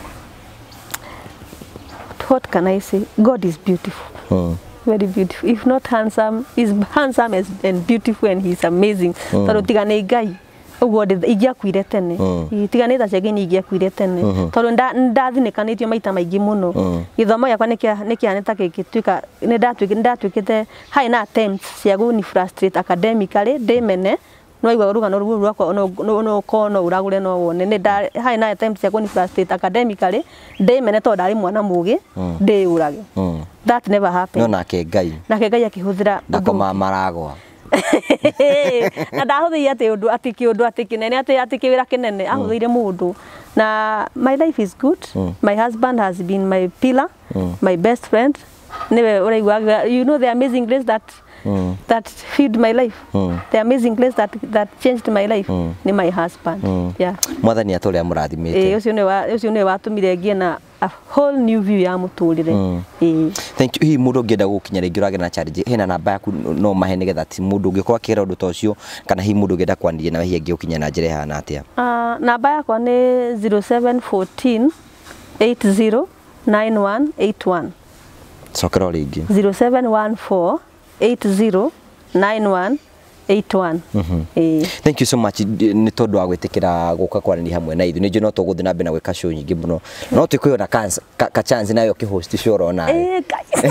what can I say? God is beautiful. Very beautiful. If not handsome, he's handsome and beautiful and he's amazing. Taro tigane Ngai. Ugo igia kwire tene itigane ta ciage ni igia kwire tene tondu ndathinekanitio maita maingi muno githomo yakwa nikia nikia neta gikituika ni ndatwike ndatwikite hai na attempts cia guni frustrate academically ndimene no igwa rugano ruo rwakwa no no kono uragure no wone ni hai na attempts cia guni frustrate academically ndimene tondu ndari mwana mugi ndi urage that never happened. No nake Ngai nake Ngai akihuthira ndakoma maragwa na ndahuthiria ati undu ati kiundu ati kinene ati ati kiwira kinene ahuthiire mundu na my life is good. My husband has been my pillar, my best friend. Niwe uraigwa you know the amazing grace that Mm. that filled my life. Mm. The amazing place that that changed my life. Mm. Ni my husband. Mm. Yeah. Mwathani atore amurathimite. Eh ucio ni wa ucio ni watumire ngie na a whole new view ya muturire. Mm. Eh. Thank you. Hi mundu ngenda gukinya ringi urage na challenge. Hena namba yaku no mahe nigetha ti mundu ngikora kira undu tocio kana hi mundu ngenda kwandiria na hi ngi ukinya na njira hana atia. Ah uh, namba yakwa ni zero seven one four eight zero nine one eight one. Sokero ringi. zero seven one four eight zero nine one eight one. Mm -hmm. Thank you so much ni tondu wa gwitikira guka kwarani hamwe na ithu ni no tuguthi na mbere na gwika show nyingi muno no tukuyo na ka, ka chance nayo ki host show rona eh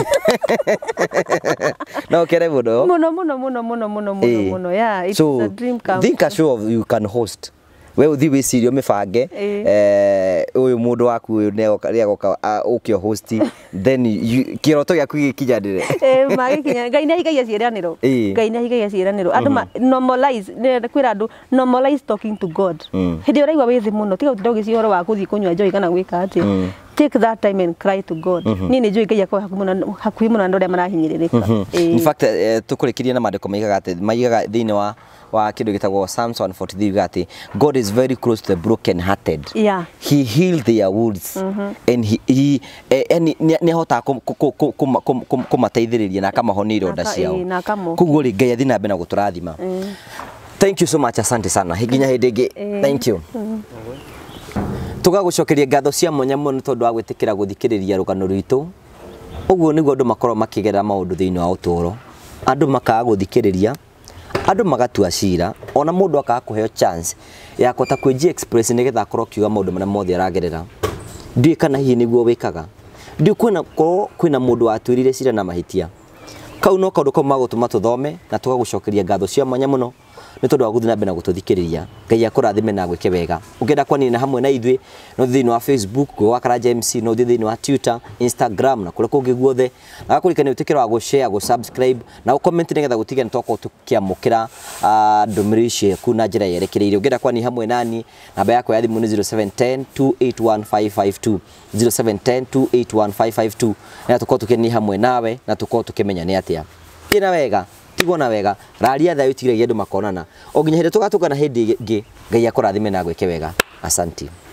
no kere muno muno muno muno muno muno muno muno yeah it's so, a dream come think a show of you can host we uthi wicirio mibange eh uyu mundu waku ne goka ukio host then kiroto gyaku gikinyandire eh magikinya Ngai ni higagia ciiraniro Ngai ni higagia ciiraniro andu normalize ne kwira andu normalize talking to God hindi uraigwa withi muno tiga utinda ugicihoro wa kuthi kunywa joy kana gwika ati take that time and cry to God. Mm -hmm. Ni nijui ngai yakwa hakuhi muno na ndoria marahinyiririka. Mm -hmm. e, in fact uh, tukurikiria na mandiko maigaga ati maigaga thiini wa wa kindu gitagwo Psalms one forty-three gati God is very close to the broken hearted. Yeah. He healed their wounds. Mm -hmm. And he he eh, ni hota kumateithiriria na akamahonia ironda ciao. Kuguo ri ngai athi na mbere na guturathima. Mm. Thank you so much, asante sana. Higinya hindi ingi. Thank you. Mm. Tugagucokeria ngatho cia mwanya muno tondu wa gwitikira guthikiriria rugano rwitu. Uguo niguo andu makorwo makigerera maundu thiini wa uturo. Andu makaga guthikiriria, andu magatua cira, ona mundu akaga kuheo chance ya kota kwenji express nigetha akorwo kiuga maundu maria mothe aragerera. Ndui kana hihi niguo wikaga. Ndui kwina ko kwina mundu watwirire cira na mahitia. Kau no kaundu ko magutuma tuthome na tugagucokeria ngatho cia mwanya muno ni tondu wa guthii na mbere na gututhikiriria. Ngai akurathime na gwike wega. Ungenda kwanina hamwe na ithui no thiini wa Facebook wa Karanja M C, no thiini wa Twitter, Instagram na kule kungi guothe. Na gakurikana utikira wa go share, go subscribe na comment nigetha gutiga nitoko tukiamukira ndumiri ciaku na njira yerekereire. Ungenda kwani hamwe nani, namba yako ya thimu ni zero seven one zero two eight one five five two zero seven one zero two eight one five five two na tuko tukeni hamwe nawe na tuko tukimenya ni atia. Ina wega tigona wega raria thayo tigire andu makonana o nginya hindi tugatukana hindi ingi ngai akurathime na gwike wega. Asante.